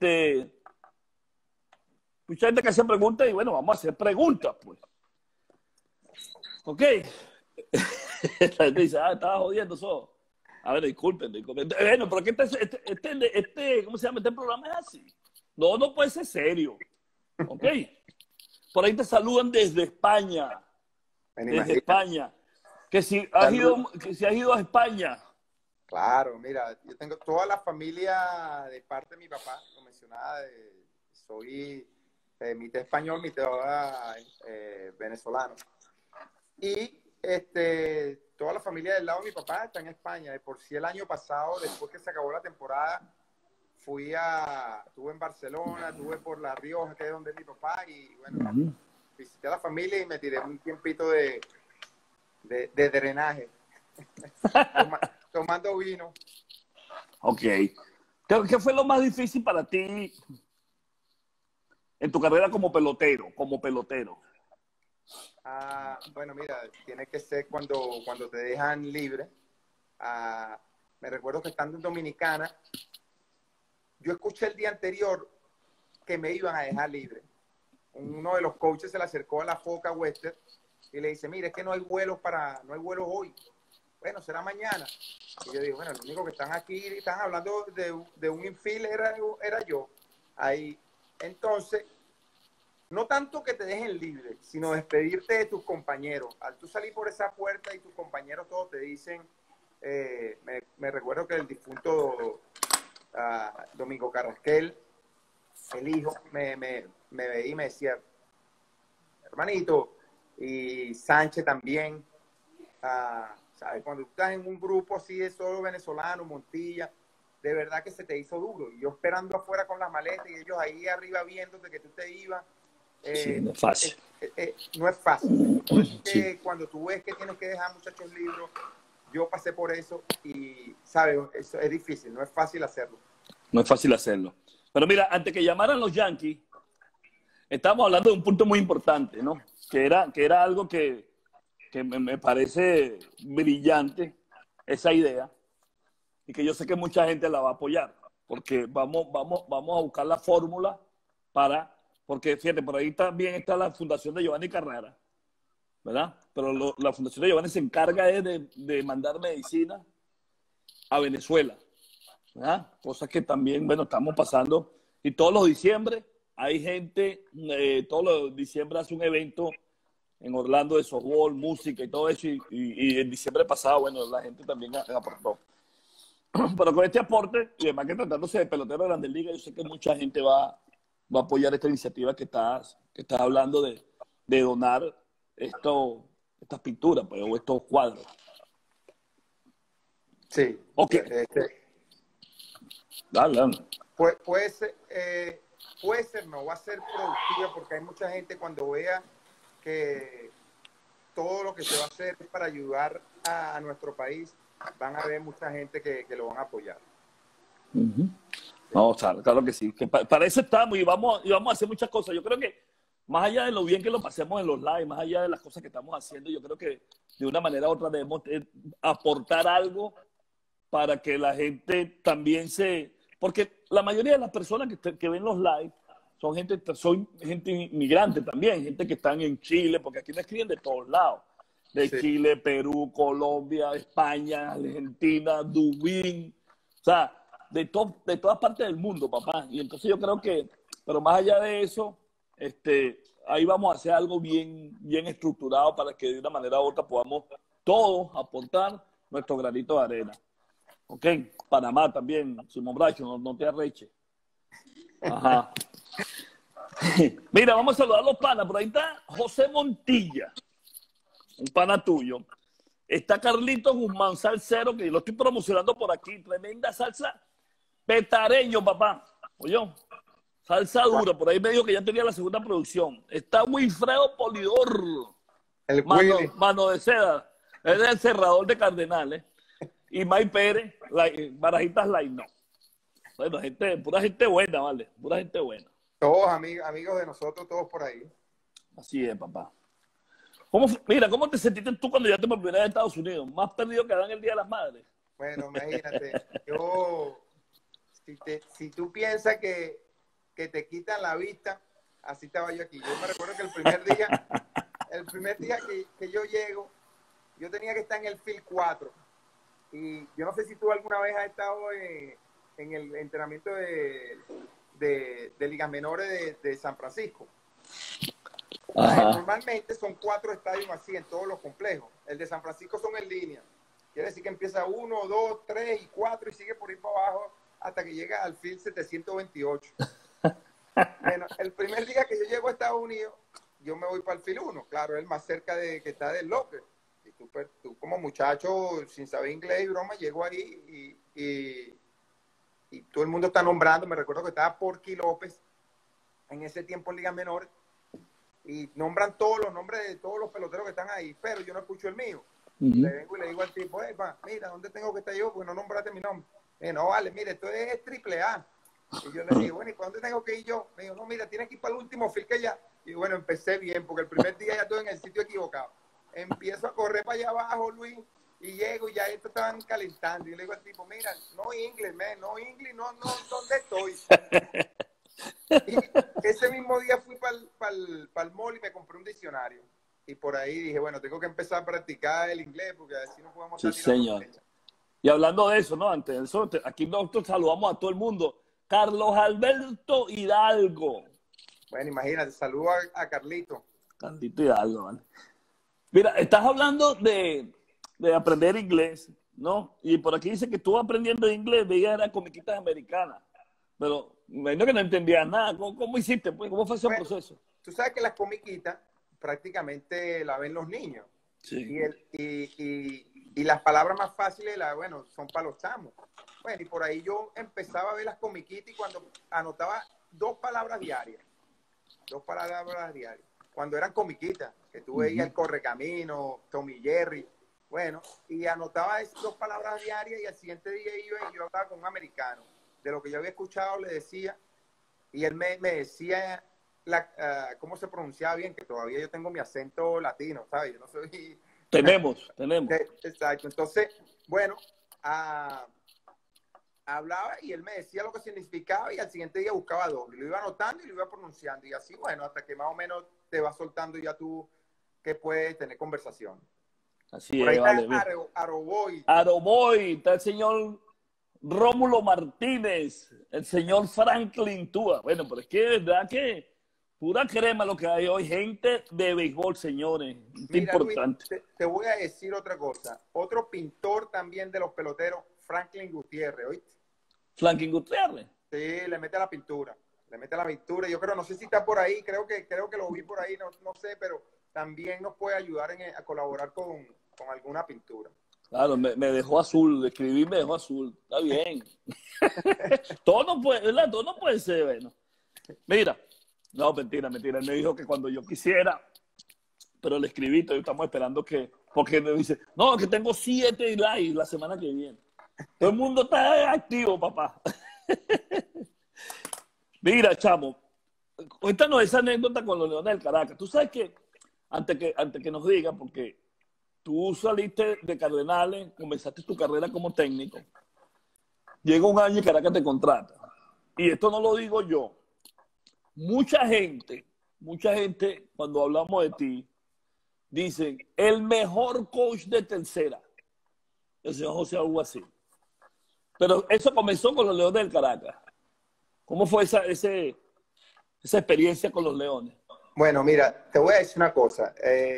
mucha gente que hace preguntas y bueno, vamos a hacer preguntas, pues. ¿Ok? La gente dice, estaba jodiendo eso. A ver, disculpen. Bueno, pero que ¿cómo se llama? Este programa es así. No, no puede ser serio. ¿Ok? Por ahí te saludan desde España. Bueno, Desde imagínate. España. Que si has ido a España. Claro, mira, yo tengo toda la familia de parte de mi papá, lo mencionaba, soy mitad español, mitad venezolano. Y toda la familia del lado de mi papá está en España. De por sí el año pasado, después que se acabó la temporada, estuve en Barcelona, estuve por La Rioja, que es donde es mi papá, y bueno, visité a la familia y me tiré un tiempito de drenaje, tomando vino. Ok. ¿Qué fue lo más difícil para ti en tu carrera como pelotero? Bueno, mira, tiene que ser cuando te dejan libre. Me recuerdo que estando en Dominicana, yo escuché el día anterior que me iban a dejar libre. Uno de los coaches se le acercó a la Foca Western y le dice, mire, es que no hay vuelos hoy. Bueno, será mañana. Y yo digo, bueno, lo único que están aquí, están hablando de un infield era yo. Ahí. Entonces, no tanto que te dejen libre, sino despedirte de tus compañeros. Al tú salir por esa puerta y tus compañeros todos te dicen, me recuerdo que el difunto Domingo Carrasquel, el hijo, me veía y me decía, hermanito, y Sánchez también, ¿sabes? Cuando tú estás en un grupo así de solo venezolano, Montilla, de verdad que se te hizo duro. Y yo esperando afuera con las maletas y ellos ahí arriba viéndote que tú te ibas. Sí, no es fácil. No es fácil. Sí. Cuando tú ves que tienes que dejar muchachos libres, yo pasé por eso y, ¿sabes? Eso es difícil, no es fácil hacerlo. No es fácil hacerlo. Pero mira, antes que llamaran los Yankees, estábamos hablando de un punto muy importante, ¿no? Que era algo que me parece brillante, esa idea, y que yo sé que mucha gente la va a apoyar, porque vamos a buscar la fórmula porque fíjate, por ahí también está la fundación de Giovanni Carrara, ¿verdad? Pero la fundación de Giovanni se encarga de mandar medicina a Venezuela, ¿verdad? Cosas que también, bueno, estamos pasando. Y todos los diciembre hay gente, todos los diciembre hace un evento en Orlando de softball, música y todo eso. Y en diciembre pasado, bueno, la gente también aportó. Pero con este aporte, y además que tratándose de pelotero de Grandes Ligas, yo sé que mucha gente va a apoyar esta iniciativa que estás hablando de donar estas pinturas, pues, o estos cuadros. Sí. Ok. Dale. Puede ser, no va a ser productiva porque hay mucha gente cuando vea que todo lo que se va a hacer es para ayudar a nuestro país, van a ver mucha gente que lo van a apoyar. No, claro que sí. Que para eso estamos y vamos a hacer muchas cosas. Yo creo que más allá de lo bien que lo pasemos en los live, más allá de las cosas que estamos haciendo, yo creo que de una manera u otra debemos aportar algo para que la gente también porque la mayoría de las personas que ven los live son gente inmigrante también, gente que están en Chile, porque aquí me escriben de todos lados. De Sí. Chile, Perú, Colombia, España, Argentina, Dublín. O sea, de todas partes del mundo, papá. Y entonces yo creo que, pero más allá de eso, ahí vamos a hacer algo bien estructurado para que de una manera u otra podamos todos aportar nuestro granito de arena. ¿Ok? Panamá también, Simón Bracho, no te arreche. Ajá. Mira, vamos a saludar a los panas. Por ahí está José Montilla, un pana tuyo. Está Carlitos Guzmán, salsero, que lo estoy promocionando por aquí. Tremenda salsa petareño, papá. Oye, salsa dura. Por ahí me dijo que ya tenía la segunda producción. Está Wilfredo Polidor, El Willy. mano de seda. Es el cerrador de Cardenales. Y May Pérez, Barajitas Light, no. Bueno, pura gente buena, ¿vale? Pura gente buena. Todos amigos de nosotros, todos por ahí. Así es, papá. Mira, ¿cómo te sentiste tú cuando llegaste por primera vez a Estados Unidos? Más perdido que Dan el Día de las Madres. Bueno, imagínate, si tú piensas que te quitan la vista, así estaba yo aquí. Yo me recuerdo que el primer día que yo llego, yo tenía que estar en el field 4. Y yo no sé si tú alguna vez has estado en el entrenamiento de ligas menores de San Francisco. Normalmente son 4 estadios así en todos los complejos. El de San Francisco son en línea. Quiere decir que empieza 1, 2, 3 y 4 y sigue por ahí para abajo hasta que llega al field 728. Bueno, el primer día que yo llego a Estados Unidos, yo me voy para el field 1. Claro, es el más cerca de que está del locker. Y tú como muchacho, sin saber inglés y broma, llego ahí y todo el mundo está nombrando. Me recuerdo que estaba Porky López en ese tiempo en ligas menores. Y nombran todos los nombres de todos los peloteros que están ahí, pero yo no escucho el mío. Le vengo y le digo al tipo, mira, ¿dónde tengo que estar yo? Porque no nombraste mi nombre. No, vale, mire, esto es AAA. Y yo le digo, bueno, ¿y para dónde tengo que ir yo? Me dijo, no, mira, tienes que ir para el último field que ya. Y bueno, empecé bien, porque el primer día ya estoy en el sitio equivocado. Empiezo a correr para allá abajo, Luis, y llego y ya esto estaban calentando. Y le digo al tipo, mira, no inglés, no inglés, no, ¿dónde estoy? Y ese mismo día fui para el mall y me compré un diccionario. Y por ahí dije, bueno, tengo que empezar a practicar el inglés porque así no podemos Sí, estar tirando señor. flechas. Y hablando de eso, ¿no? Antes de eso, aquí nosotros saludamos a todo el mundo. Carlos Alberto Hidalgo. Bueno, imagínate, saludo a Carlito. Carlito Hidalgo, ¿vale? Mira, estás hablando de aprender inglés, ¿no? Y por aquí dice que tú aprendiendo inglés veías eran comiquitas americanas. Pero me imagino que no entendías nada. ¿Cómo hiciste? Pues? ¿Cómo fue ese Bueno, proceso? tú sabes que las comiquitas prácticamente la ven los niños. Sí. Y las palabras más fáciles, bueno, son para los chamos. Bueno, y por ahí yo empezaba a ver las comiquitas y cuando anotaba 2 palabras diarias. 2 palabras diarias. Cuando eran comiquitas, que tú veías el Correcamino, Tommy Jerry, bueno, y anotaba esas 2 palabras diarias y al siguiente día iba y yo hablaba con un americano. De lo que yo había escuchado le decía, y él me decía cómo se pronunciaba bien, que todavía yo tengo mi acento latino, ¿sabes? Yo no soy... Tenemos. Exacto. Entonces, bueno, hablaba y él me decía lo que significaba y al siguiente día buscaba doble. Lo iba anotando y lo iba pronunciando. Y así, bueno, hasta que más o menos te va soltando ya tú que puedes tener conversación. Así Por ahí es, está vale. Aroboy. Aroboy, está el señor Rómulo Martínez, el señor Franklin Túa. Bueno, pero es que de verdad que pura crema lo que hay hoy. Gente de béisbol, señores. Qué Mira, Luis, importante. te voy a decir otra cosa. Otro pintor también de los peloteros, Franklin Gutiérrez, ¿oíste? Franklin Gutiérrez. Sí, le mete a la pintura. Le mete a la pintura. Yo creo, no sé si está por ahí, creo que lo vi por ahí, no sé, pero también nos puede ayudar a colaborar con alguna pintura. Claro, me dejó azul, escribí me dejó azul. Está bien. Todo no puede, ¿verdad? Todo no puede ser, bueno. Mira, no, mentira. Él me dijo que cuando yo quisiera, pero le escribí, todavía estamos esperando porque me dice, no, que tengo 7 likes la semana que viene. Todo el mundo está activo, papá. Mira, chamo, cuéntanos esa anécdota con los Leones del Caracas. Tú sabes que, antes que nos digan, porque tú saliste de Cardenales, comenzaste tu carrera como técnico, llega un año y Caracas te contrata. Y esto no lo digo yo. Mucha gente, cuando hablamos de ti, dicen, el mejor coach de tercera, el señor José Alguacil. Pero eso comenzó con los Leones del Caracas. ¿Cómo fue esa experiencia con los Leones? Bueno, mira, te voy a decir una cosa.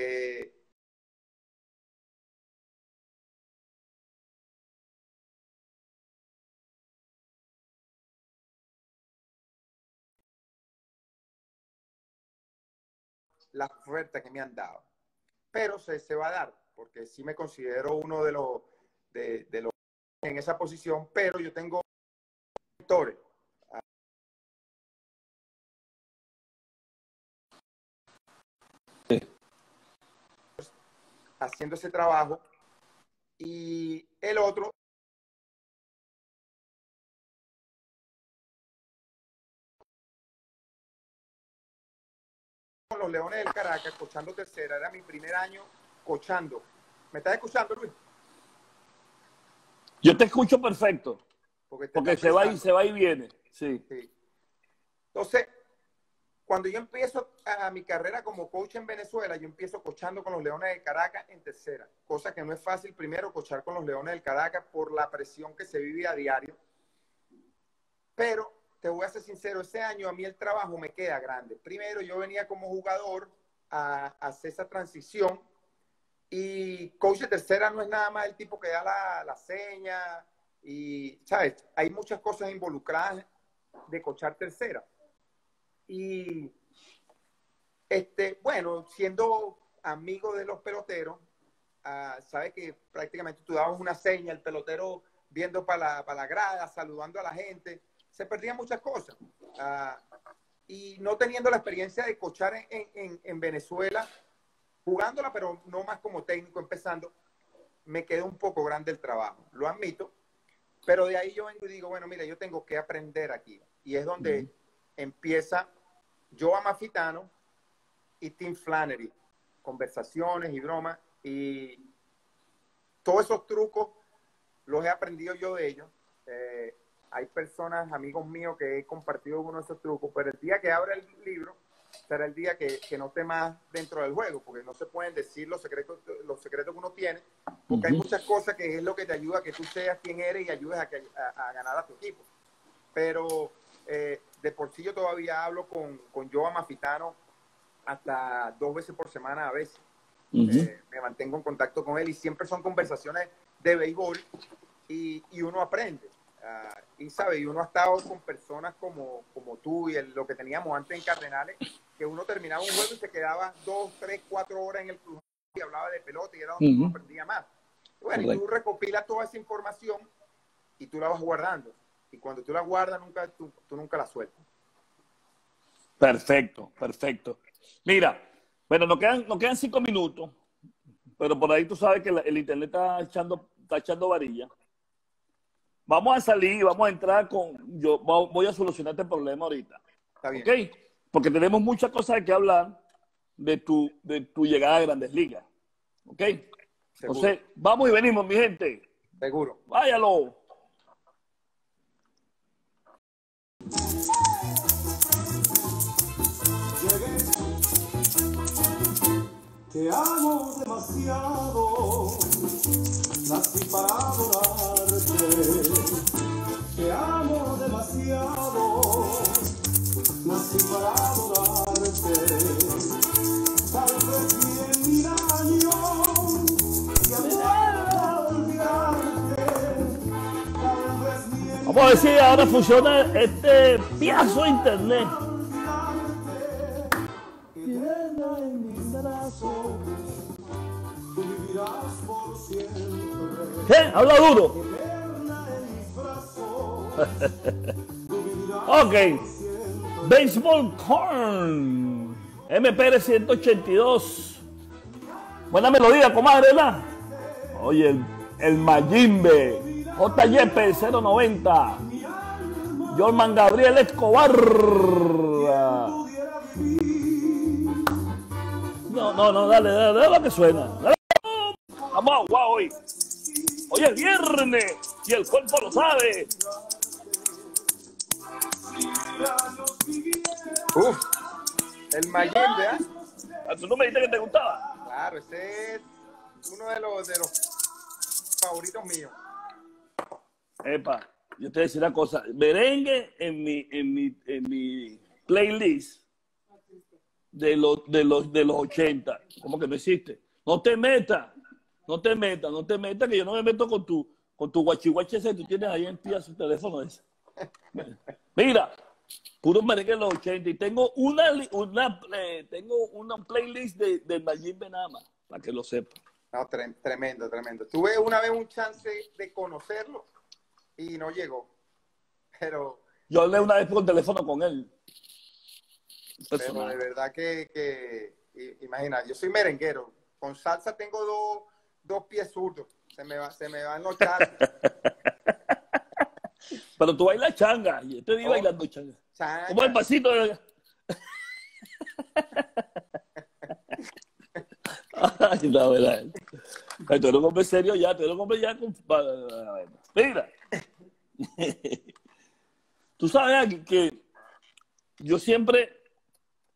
La oferta que me han dado. Pero se va a dar, porque sí me considero uno de los en esa posición, pero yo tengo mentores. Haciendo ese trabajo y el otro con los Leones del Caracas, coachando tercera, era mi primer año coachando. ¿Me estás escuchando, Luis? Yo te escucho perfecto, Porque porque se va y viene. Sí. Sí. Entonces, cuando yo empiezo a mi carrera como coach en Venezuela, yo empiezo coachando con los Leones del Caracas en tercera, cosa que no es fácil primero coachar con los Leones del Caracas por la presión que se vive a diario. Pero te voy a ser sincero, ese año a mí el trabajo me queda grande. Primero yo venía como jugador a hacer esa transición y coach de tercera no es nada más el tipo que da la seña y, ¿sabes? Hay muchas cosas involucradas de coachar tercera. Y, bueno, siendo amigo de los peloteros, sabes que prácticamente tú dabas una seña, el pelotero viendo para la grada, saludando a la gente, se perdían muchas cosas. Y no teniendo la experiencia de coachar en Venezuela, jugándola, pero no más como técnico, empezando, me quedó un poco grande el trabajo, lo admito. Pero de ahí yo vengo y digo, bueno, mira, yo tengo que aprender aquí. Y es donde empieza Joe Amalfitano y Tim Flannery, conversaciones y bromas. Y todos esos trucos los he aprendido yo de ellos. Hay personas, amigos míos, que he compartido uno de esos trucos, pero el día que abra el libro será el día que no esté más dentro del juego, porque no se pueden decir los secretos que uno tiene, porque hay muchas cosas que es lo que te ayuda a que tú seas quien eres y ayudes a ganar a tu equipo. Pero de por sí yo todavía hablo con Joe Amalfitano hasta 2 veces por semana a veces. Me mantengo en contacto con él y siempre son conversaciones de béisbol y uno aprende. Y sabe, y uno ha estado con personas como tú y lo que teníamos antes en Cardenales, que uno terminaba un juego y se quedaba 2, 3, 4 horas en el club y hablaba de pelota y era donde uno aprendía más. Y bueno, y tú recopilas toda esa información y tú la vas guardando. Y cuando tú la guardas, tú nunca la sueltas. Perfecto, perfecto. Mira, bueno, nos quedan 5 minutos, pero por ahí tú sabes que el internet está echando varilla. Vamos a salir, vamos a entrar yo voy a solucionar este problema ahorita. Está bien. ¿Ok? Porque tenemos muchas cosas de que hablar de tu llegada a Grandes Ligas. ¿Ok? Seguro. Entonces, vamos y venimos, mi gente. Seguro. Váyalo. Te amo demasiado, nací para adorarte. Te amo demasiado, nací para adorarte. Tal vez ni en 1000 años ya pueda olvidarte. Tal vez ni en Vamos a ver si ahora funciona este piazo de internet. ¿Qué? Habla duro. Ok. Baseball Corn. MPR 182. Buena melodía, comadre, ¿verdad? Oye, el Mayimbe. JYP 090. Jorman Gabriel Escobar. No, dale lo que suena. Dale. Vamos a jugar hoy. Hoy es viernes y el cuerpo lo sabe. El Mayimbe, ¿eh? ¿Tú no me dijiste que te gustaba? Claro, ese es uno de los favoritos míos. Epa, yo te voy a decir una cosa. Merengue en mi playlist de los 80. ¿Cómo que no existe? No te metas, que yo no me meto con tu guachihuache ese que tú tienes ahí en ti su teléfono ese. Mira, puro merengue de los 80 y tengo tengo una playlist de Mayimbe nada más, para que lo sepa. No, tremendo. Tuve una vez un chance de conocerlo y no llegó, pero yo hablé una vez por teléfono con él. Pero de verdad que imagina, yo soy merenguero. Con salsa tengo dos pies zurdos. Se me van los charcos. Pero tú bailas changa. Y yo te vi bailando changa. ¿Cómo el pasito? Ay, la verdad. Ay, tú eres un hombre serio ya. Tú eres un hombre ya. Mira. Tú sabes que yo siempre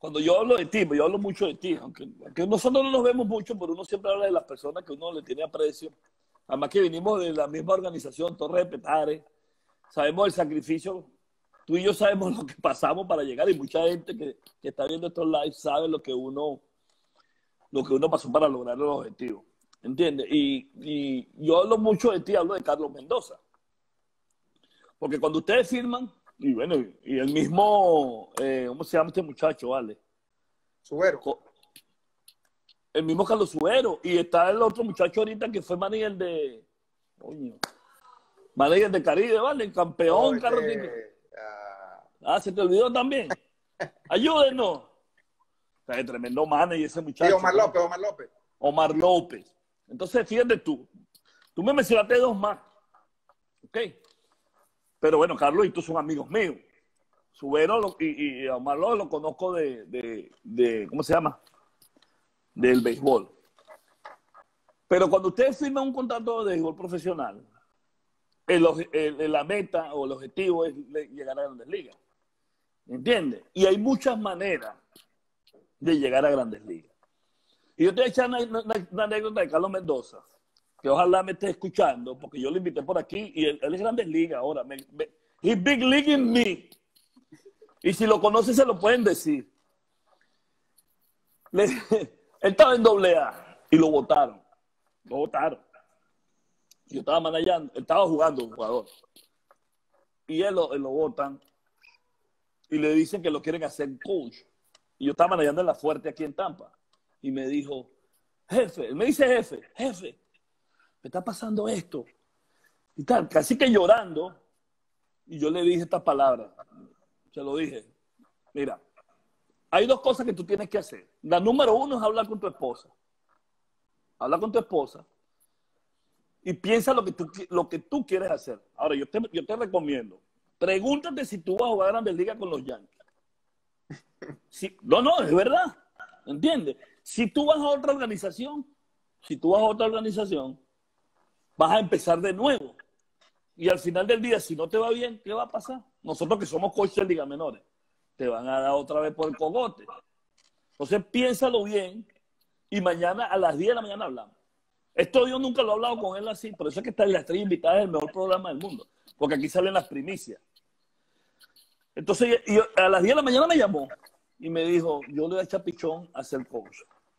cuando yo hablo de ti, pues yo hablo mucho de ti, aunque nosotros no nos vemos mucho, pero uno siempre habla de las personas que uno le tiene aprecio. Además que vinimos de la misma organización, Torre de Petare, sabemos el sacrificio, tú y yo sabemos lo que pasamos para llegar y mucha gente que está viendo estos lives sabe lo que uno pasó para lograr los objetivos, ¿entiendes? Y yo hablo mucho de ti, hablo de Carlos Mendoza, porque cuando ustedes firman, y bueno, y el mismo, ¿cómo se llama este muchacho, vale? Subero. El mismo Carlos Subero, y está el otro muchacho ahorita que fue manager de, coño, manager de Caribe, ¿vale? El campeón, Carlos. Se te olvidó también. Ayúdenos. O sea, tremendo manager ese muchacho. Sí, Omar López, Omar López. Omar López. Entonces, fíjate tú me mencionaste dos más, ¿ok? Pero bueno, Carlos y tú son amigos míos. Subero y Omar López lo conozco de ¿cómo se llama? Del béisbol. Pero cuando ustedes firman un contrato de béisbol profesional, la meta o el objetivo es llegar a Grandes Ligas. ¿Entiendes? Y hay muchas maneras de llegar a Grandes Ligas. Y yo te voy a echar una anécdota de Carlos Mendoza, que ojalá me esté escuchando, porque yo lo invité por aquí y él es Grandes Ligas ahora. He's big league in me. Y si lo conocen, se lo pueden decir. Él estaba en AA y lo votaron. Lo votaron. Yo estaba manejando, él estaba jugando un jugador. Y él lo votan y le dicen que lo quieren hacer coach. Y yo estaba manejando en La Fuerte aquí en Tampa. Y me dijo, jefe, él me dice jefe, me está pasando esto. Y tal, casi que llorando. Y yo le dije estas palabras. Se lo dije. Mira, hay dos cosas que tú tienes que hacer. La número uno es hablar con tu esposa. Habla con tu esposa y piensa lo que tú quieres hacer. Ahora, yo te recomiendo, pregúntate si tú vas a jugar a Grandes Ligas con los Yankees. No, es verdad. ¿Entiendes? Si tú vas a otra organización, vas a empezar de nuevo. Y al final del día, si no te va bien, ¿qué va a pasar? Nosotros que somos coaches de ligas menores, te van a dar otra vez por el cogote. Entonces, piénsalo bien y mañana a las 10 de la mañana hablamos. Esto yo nunca lo he hablado con él así, por eso es que está en la Estrella Invitada, es el mejor programa del mundo, porque aquí salen las primicias. Entonces, a las 10 de la mañana me llamó y me dijo, yo le voy a echar pichón a ser coach.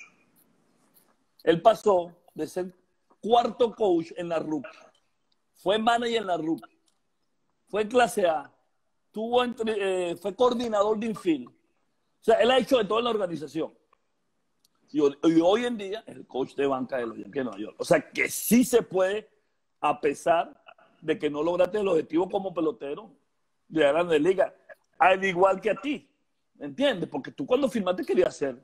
Él pasó de ser cuarto coach en la rookie, fue manager en la rookie, fue en clase A, fue coordinador de infield. O sea, él ha hecho de todo en la organización. Y hoy en día es el coach de banca de los Yankees de Nueva York. O sea, que sí se puede, a pesar de que no lograste el objetivo como pelotero de la Grandes Ligas, al igual que a ti. ¿Entiendes? Porque tú cuando firmaste querías ser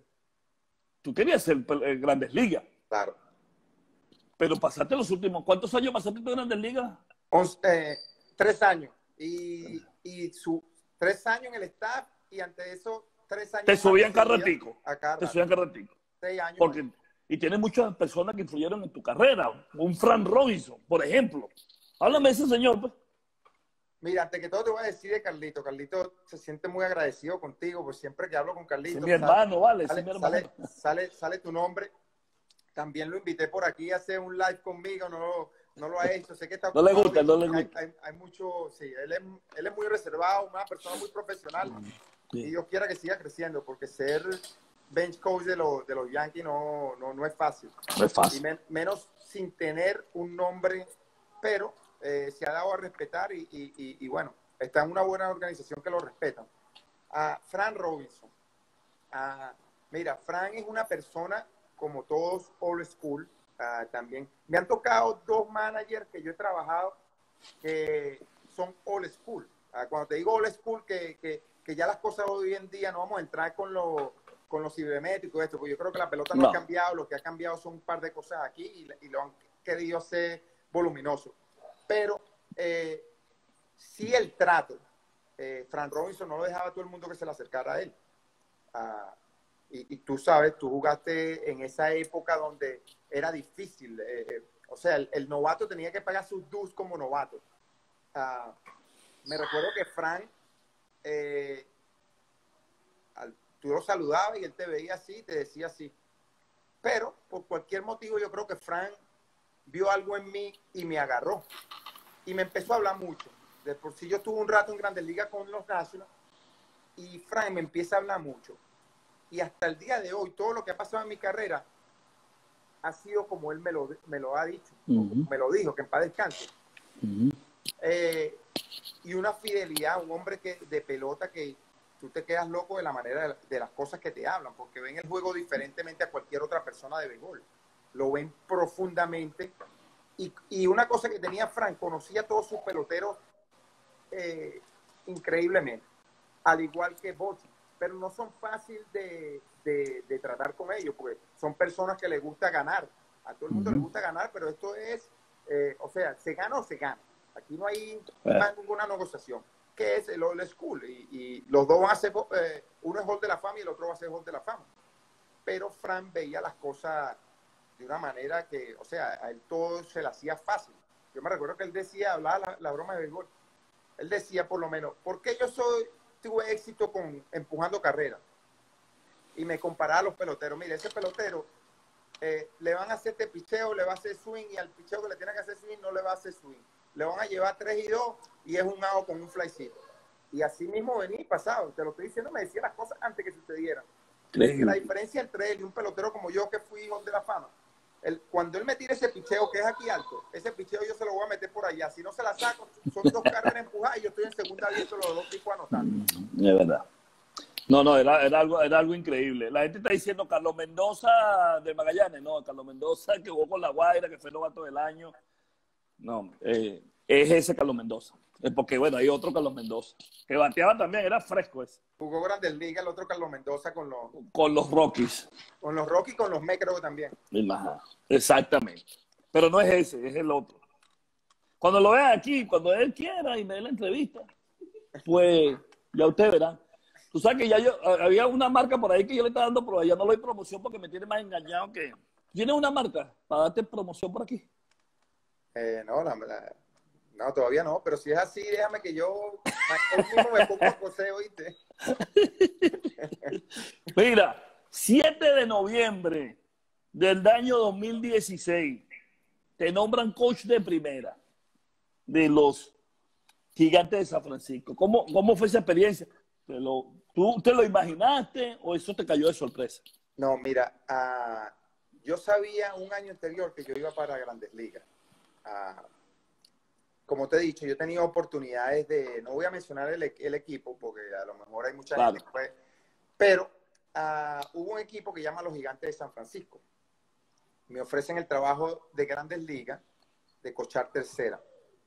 Grandes Ligas. Claro. Pero pasaste los últimos, ¿cuántos años pasaste en Grandes Ligas? 3 años. Y 3 años en el staff y ante eso 3 años. Te subían carretico. Te subían carretico. 6 años. Y tienes muchas personas que influyeron en tu carrera. Un Frank Robinson, por ejemplo. Háblame de ese señor, pues. Mira, antes que todo te voy a decir de Carlito. Carlito se siente muy agradecido contigo, pues siempre que hablo con Carlito. Es mi hermano, vale. Sale tu nombre. También lo invité por aquí a hacer un live conmigo, no lo ha hecho. Sé que está no le gusta. Hay mucho, sí, él es muy reservado, una persona muy profesional. Sí. Y Dios quiera que siga creciendo, porque ser bench coach de los Yankees no es fácil. No es fácil. Y menos sin tener un nombre, pero se ha dado a respetar y bueno, está en una buena organización que lo respetan. Frank Robinson. Mira, Frank es una persona como todos old school. También me han tocado 2 managers que yo he trabajado que son old school. Cuando te digo old school, que ya las cosas hoy en día no vamos a entrar con los cibermétricos, esto, porque yo creo que la pelota no ha cambiado, lo que ha cambiado son un par de cosas aquí y lo han querido hacer voluminoso. Pero sí el trato, Frank Robinson no lo dejaba a todo el mundo que se le acercara a él. Y tú sabes, tú jugaste en esa época donde era difícil. O sea, el novato tenía que pagar sus dues como novato. Me recuerdo que Frank, tú lo saludabas y él te veía así y te decía así. Pero por cualquier motivo yo creo que Frank vio algo en mí y me agarró. Y me empezó a hablar mucho. De por sí yo estuve un rato en Grandes Ligas con los Nationals y Frank me empieza a hablar mucho. Y hasta el día de hoy, todo lo que ha pasado en mi carrera ha sido como él me lo ha dicho, me lo dijo, que en paz descanse. Y una fidelidad, un hombre de pelota que tú te quedas loco de la manera de las cosas que te hablan, porque ven el juego diferentemente a cualquier otra persona de béisbol. Lo ven profundamente. Y una cosa que tenía Frank, conocía a todos sus peloteros increíblemente, al igual que Bochy, pero no son fáciles de tratar con ellos, porque son personas que les gusta ganar. A todo el mundo les gusta ganar, pero esto es, o sea, se gana o se gana. Aquí no hay ninguna negociación, que es el old school, y los dos van a ser, uno es Hall de la Fama y el otro va a ser Hall de la Fama. Pero Frank veía las cosas de una manera que, o sea, a él todo se le hacía fácil. Yo me recuerdo que él decía, hablaba la broma de béisbol, él decía por lo menos, ¿por qué tuve éxito empujando carreras? Y me comparaba a los peloteros. Mire, ese pelotero le van a hacer este picheo, le va a hacer swing, y al picheo que le tiene que hacer swing no le va a hacer swing. Le van a llevar 3-2 y es un out con un flycito. Y así mismo venía y pasaba. Te lo estoy diciendo, me decía las cosas antes que sucedieran. La diferencia entre él y un pelotero como yo, que fui Hall de la Fama, cuando él me tira ese picheo que es aquí alto, ese picheo yo se lo voy a meter por allá. Si no se la saco, son 2 carreras empujadas y yo estoy en segunda abierto los 2 tipos anotando. Es verdad. No, era algo increíble. La gente está diciendo Carlos Mendoza de Magallanes. No, Carlos Mendoza que jugó con La Guaira, que fue novato del año. No, es ese Carlos Mendoza. Porque, bueno, hay otro Carlos Mendoza, que bateaba también, era fresco ese. Jugó Grandes Ligas, el otro Carlos Mendoza con los Rockies. Con los Rockies, con los Mets creo que también. Exactamente. Pero no es ese, es el otro. Cuando lo vean aquí, cuando él quiera y me dé la entrevista, pues ya usted verá. Tú sabes que ya había una marca por ahí que yo le estaba dando, pero ya no le doy promoción porque me tiene más engañado que... ¿Tienes una marca para darte promoción por aquí? No, todavía no, pero si es así, déjame que yo hoy mismo me pongo a coser, ¿oíste? Mira, 7 de noviembre del año 2016, te nombran coach de primera de los Gigantes de San Francisco. ¿Cómo fue esa experiencia? ¿Tú te lo imaginaste o eso te cayó de sorpresa? No, mira, yo sabía un año anterior que yo iba para Grandes Ligas. Como te he dicho, yo he tenido oportunidades no voy a mencionar el equipo porque a lo mejor hay mucha gente que puede, pero hubo un equipo que llama los Gigantes de San Francisco. Me ofrecen el trabajo de Grandes Ligas de coachar tercera.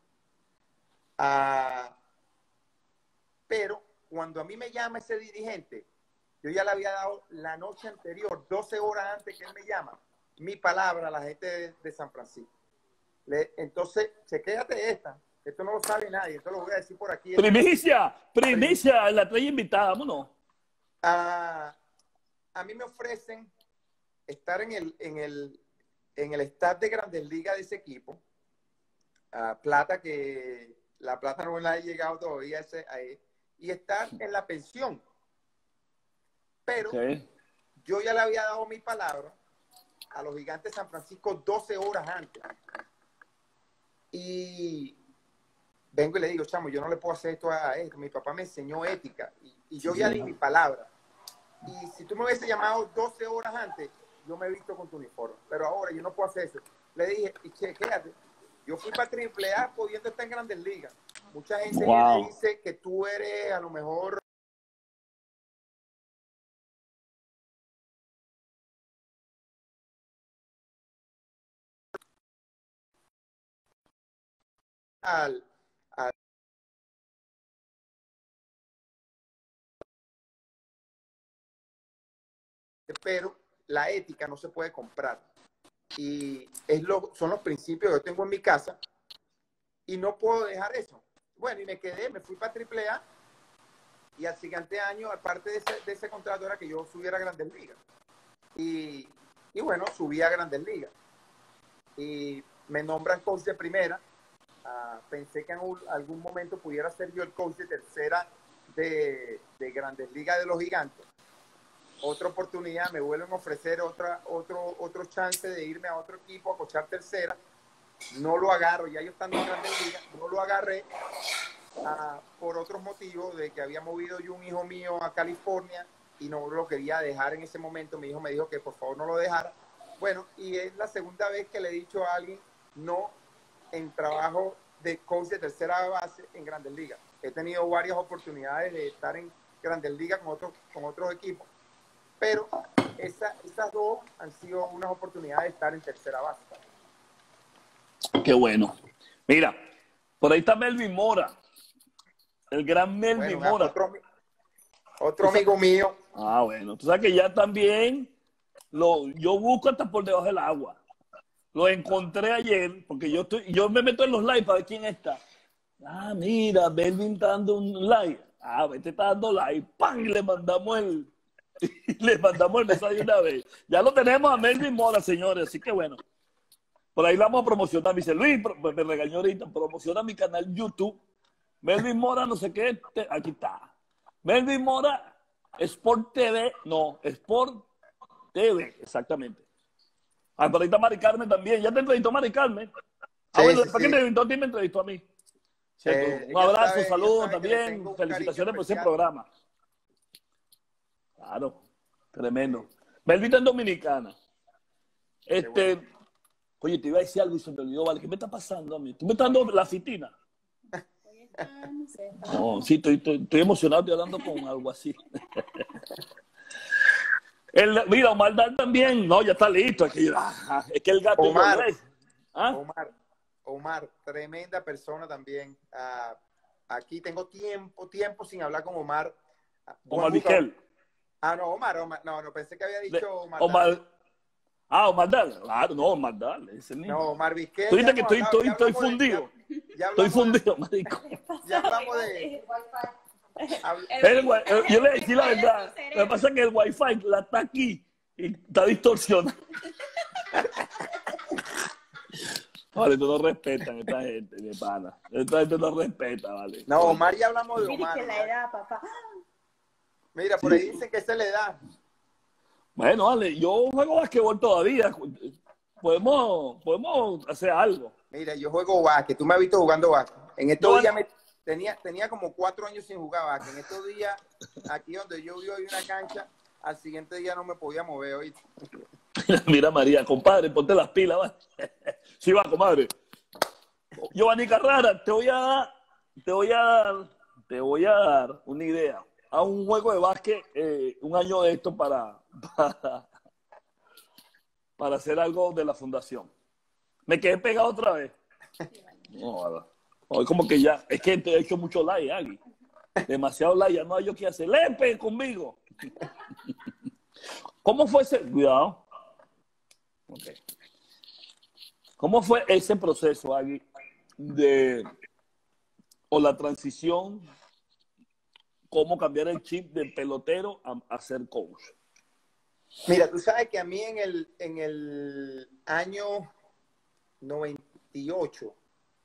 Pero cuando a mí me llama ese dirigente, yo ya le había dado la noche anterior, 12 horas antes que él me llama, mi palabra a la gente de San Francisco. Entonces, chequéate esto no lo sabe nadie, esto lo voy a decir por aquí. Primicia, la trae invitada, vámonos. A mí me ofrecen estar en el staff de Grandes Ligas de ese equipo, plata que la plata no le ha llegado todavía ahí, y estar en la pensión. Pero yo ya le había dado mi palabra a los Gigantes de San Francisco 12 horas antes. Y vengo y le digo, chamo, yo no le puedo hacer esto a esto. Mi papá me enseñó ética y yo ya di mi palabra. Y si tú me hubiese llamado 12 horas antes, yo me he visto con tu uniforme. Pero ahora yo no puedo hacer eso. Le dije, y chequéate, yo fui para AAA pudiendo estar en Grandes Ligas. Mucha gente me dice que tú eres a lo mejor pero la ética no se puede comprar. Y son los principios que yo tengo en mi casa y no puedo dejar eso. Bueno, y me fui para AAA y al siguiente año, aparte de ese contrato, era que yo subiera a Grandes Ligas. Y bueno, subí a Grandes Ligas. Y me nombran coach de primera. Pensé que en algún momento pudiera ser yo el coach de tercera de Grandes Ligas de los Gigantes. otra oportunidad, me vuelven a ofrecer otro chance de irme a otro equipo a coachar tercera. No lo agarro, ya yo estando en Grandes Ligas, no lo agarré por otros motivos, de que había movido yo un hijo mío a California y no lo quería dejar en ese momento. Mi hijo me dijo que por favor no lo dejara. Bueno, y es la segunda vez que le he dicho a alguien no en trabajo de coach de tercera base en Grandes Ligas. He tenido varias oportunidades de estar en Grandes Ligas con otros equipos, pero esas dos han sido unas oportunidades de estar en tercera base. Qué bueno. Mira, por ahí está Melvin Mora, el gran Melvin Mora. Otro amigo mío. Ah, bueno. Tú sabes que ya también yo busco hasta por debajo del agua. Lo encontré ayer, porque yo me meto en los live para ver quién está. Ah, mira, Melvin está dando un live. Ah, este está dando live. ¡Pam! Y le mandamos el mensaje una vez. Ya lo tenemos a Melvin Mora, señores. Así que bueno. Por ahí la vamos a promocionar. Me dice Luis, me regañó ahorita. Promociona mi canal YouTube. Melvin Mora, no sé qué. Aquí está. Melvin Mora, Sport TV. No, Sport TV, exactamente. Ah, por ahí está Mari Carmen también. ¿Ya te entrevistó Mari Carmen? Ah, Sí, bueno, sí, ¿para qué sí. te entrevistó a ti? Me entrevistó a mí. ¿Cierto? Un abrazo, saludos también. Felicitaciones por ese programa. Claro, tremendo. Melvin está en Dominicana. Oye, te iba a decir algo y se me olvidó, ¿vale? ¿Qué me está pasando a mí? ¿Tú me estás dando la fitina? Hoy está, no sé. No, sí, estoy emocionado, estoy hablando con algo así. Mira, Omar Dan también. No, ya está listo. Es que el gato... Omar. ¿Ah? Omar, tremenda persona también. Aquí tengo tiempo sin hablar con Omar. Omar Vizquel. No, Omar. No, pensé que había dicho Omar. Omar Dan. Claro, no, Omar Dan. Ese mismo. No, Omar Vizquel. Tú dices que estoy fundido. Estoy fundido, marico. Ya hablamos de... Yo le decía la verdad. Lo que pasa es que el Wi-Fi está aquí y está distorsionado. Vale, tú no respetan esta gente, mi pana. Esta gente no respeta, vale. No, Omar, ya hablamos de Mire Omar. que la edad, papá. Mira, por ahí dicen que se le da. Bueno, vale, yo juego basquetbol todavía. Podemos hacer algo. Mira, yo juego básquet. Tú me has visto jugando básquet. En estos días tenía como 4 años sin jugar básquet. En estos días, aquí donde yo vivo hay una cancha. Al siguiente día no me podía mover, ¿oíste? Mira, María, compadre, ponte las pilas, ¿va? Sí, va, comadre. Giovanni Carrara, te voy a dar una idea. A un juego de básquet, un año de esto para hacer algo de la fundación. Me quedé pegado otra vez. No, hoy como que ya, es que te he hecho mucho like, Agui. Demasiado like, ya no hay yo qué hacer. ¡Lepe conmigo! ¿Cómo fue ese? Cuidado. Okay. ¿Cómo fue ese proceso, Agui, o la transición, cómo cambiar el chip de pelotero a ser coach? Mira, tú sabes que a mí en el año 98,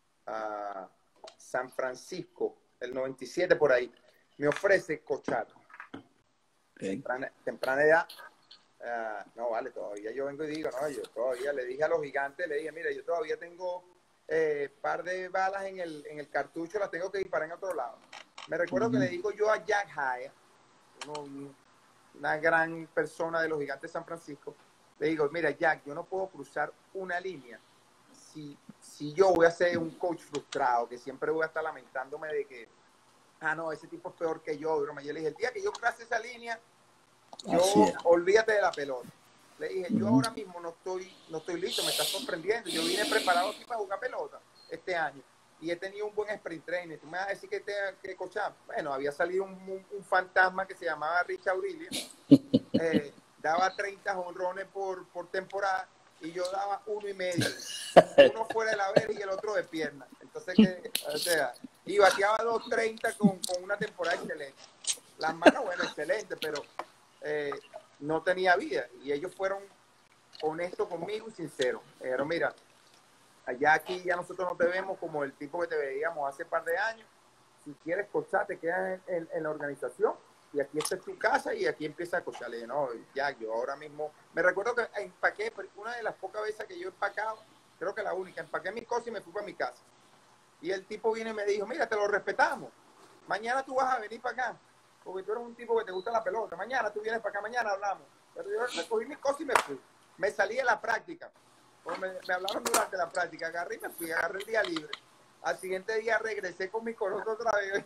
San Francisco, el 97 por ahí, me ofrece coachar. Temprana edad. No, vale, todavía yo vengo y digo, no, yo todavía le dije a los gigantes, le dije, mira, yo todavía tengo par de balas en el cartucho, las tengo que disparar en otro lado. Me recuerdo que le digo yo a Jack Hyatt, una gran persona de los gigantes de San Francisco, le digo, mira, Jack, yo no puedo cruzar una línea si yo voy a ser un coach frustrado, que siempre voy a estar lamentándome de que, no, ese tipo es peor que yo, broma. Yo le dije, el día que yo cruce esa línea, olvídate de la pelota. Le dije, yo ahora mismo no estoy listo, me estás sorprendiendo. Yo vine preparado aquí para jugar pelota este año y he tenido un buen sprint training. Tú me vas a decir que coachar. Bueno, había salido un fantasma que se llamaba Richard Williams. Daba 30 jonrones por temporada y yo daba 1.5. Uno fuera de la verga y el otro de pierna. Entonces, y bateaba 2.30 con una temporada excelente. Las manos, bueno, excelente, pero no tenía vida. Y ellos fueron honestos conmigo y sinceros. Pero mira, allá aquí ya nosotros no te vemos como el tipo que te veíamos hace un par de años. Si quieres coachar, te quedas en la organización y aquí está tu casa y aquí empieza a cochar. Le dije, no, ya, yo ahora mismo, me recuerdo que empaqué, una de las pocas veces que yo he empacado, creo que la única, empaqué mis cosas y me fui para mi casa. Y el tipo viene y me dijo, mira, te lo respetamos, mañana tú vas a venir para acá, porque tú eres un tipo que te gusta la pelota, mañana tú vienes para acá, mañana hablamos. Pero yo recogí mis cosas y me fui. Me salí de la práctica, me hablaron durante la práctica, agarré y me fui, agarré el día libre. Al siguiente día regresé con mi coroto otra vez.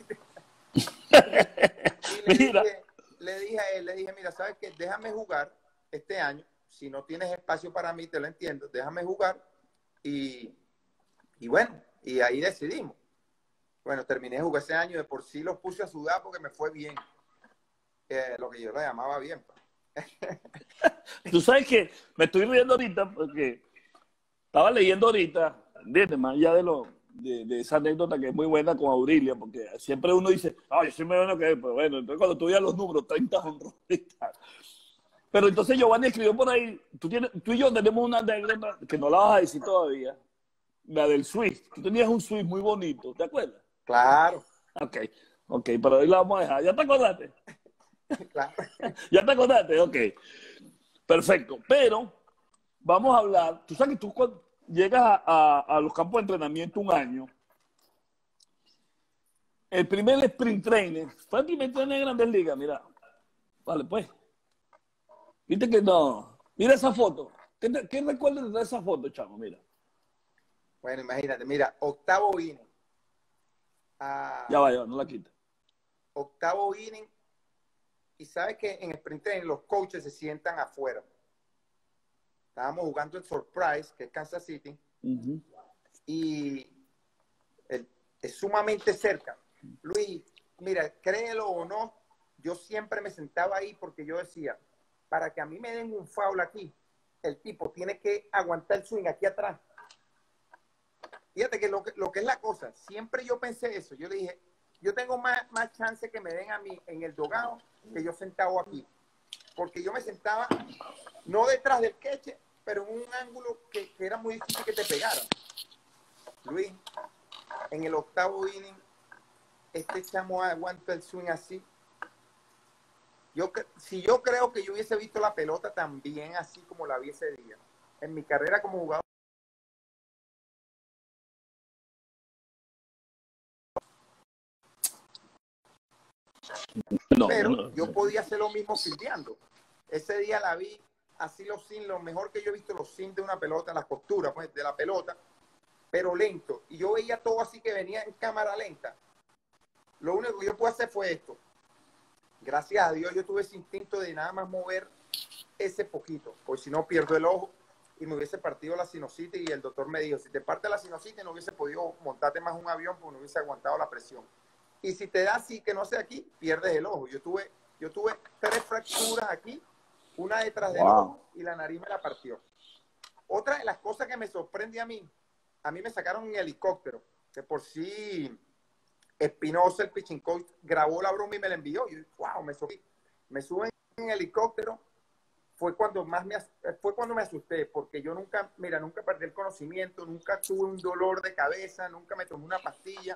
Y Mira, le dije a él, le dije, mira, ¿sabes qué? Déjame jugar este año. Si no tienes espacio para mí, te lo entiendo. Déjame jugar. Y bueno, y ahí decidimos. Bueno, terminé de jugar ese año. De por sí los puse a sudar porque me fue bien. Lo que yo le llamaba bien. tú sabes que me estoy riendo ahorita porque estaba leyendo ahorita, ¿entiendes? Más allá de esa anécdota que es muy buena con Aurilia, porque siempre uno dice, yo soy muy bueno que él, pero bueno, entonces cuando tú veas los números, 30 honrones y tal. Pero entonces Giovanni escribió por ahí, tú y yo tenemos una anécdota que no la vas a decir todavía, la del Swiss. Tú tenías un Swiss muy bonito, ¿te acuerdas? Claro, Ok, pero ahí la vamos a dejar. ¿Ya te acordaste? claro. ¿Ya te acordaste? Ok, perfecto. Pero vamos a hablar, tú sabes que tú cuando llegas a los campos de entrenamiento un año, el primer sprint training, fue el primer training de Grandes Ligas, mira. Vale, pues. Viste que no. Mira esa foto. ¿Qué recuerdas de esa foto, chamo? Mira. Bueno, imagínate, mira, octavo inning. Ya va, no la quita. Octavo inning. Y sabes que en sprint training los coaches se sientan afuera. Estábamos jugando el Surprise, que es Kansas City, y es sumamente cerca. Luis, mira, créelo o no, yo siempre me sentaba ahí porque yo decía, para que a mí me den un foul aquí, el tipo tiene que aguantar el swing aquí atrás. Fíjate que lo que es la cosa, siempre yo pensé eso. Yo le dije, yo tengo más chance que me den a mí en el dogado que yo sentado aquí. Porque yo me sentaba no detrás del queche, pero en un ángulo que era muy difícil que te pegaran. Luis, en el octavo inning, este chamo aguanta el swing así. Si yo creo que yo hubiese visto la pelota también así como la vi ese día, en mi carrera como jugador, pero yo podía hacer lo mismo fildeando. Ese día la vi así los sin, lo mejor que yo he visto los sin de una pelota, las costuras pues, de la pelota, pero lento. Y yo veía todo así que venía en cámara lenta. Lo único que yo pude hacer fue esto. Gracias a Dios yo tuve ese instinto de nada más mover ese poquito, porque si no pierdo el ojo y me hubiese partido la sinusitis y el doctor me dijo, si te parte la sinusitis no hubiese podido montarte más un avión porque no hubiese aguantado la presión. Y si te da así que no sea aquí, pierdes el ojo. Yo tuve 3 fracturas aquí, una detrás del ojo y la nariz me la partió. Otra de las cosas que me sorprende a mí me sacaron en helicóptero, que por sí Espinosa, el pitching coach, grabó la broma y me la envió. Y wow, me suben en helicóptero. Fue cuando me asusté, porque yo nunca perdí el conocimiento, nunca tuve un dolor de cabeza, nunca me tomé una pastilla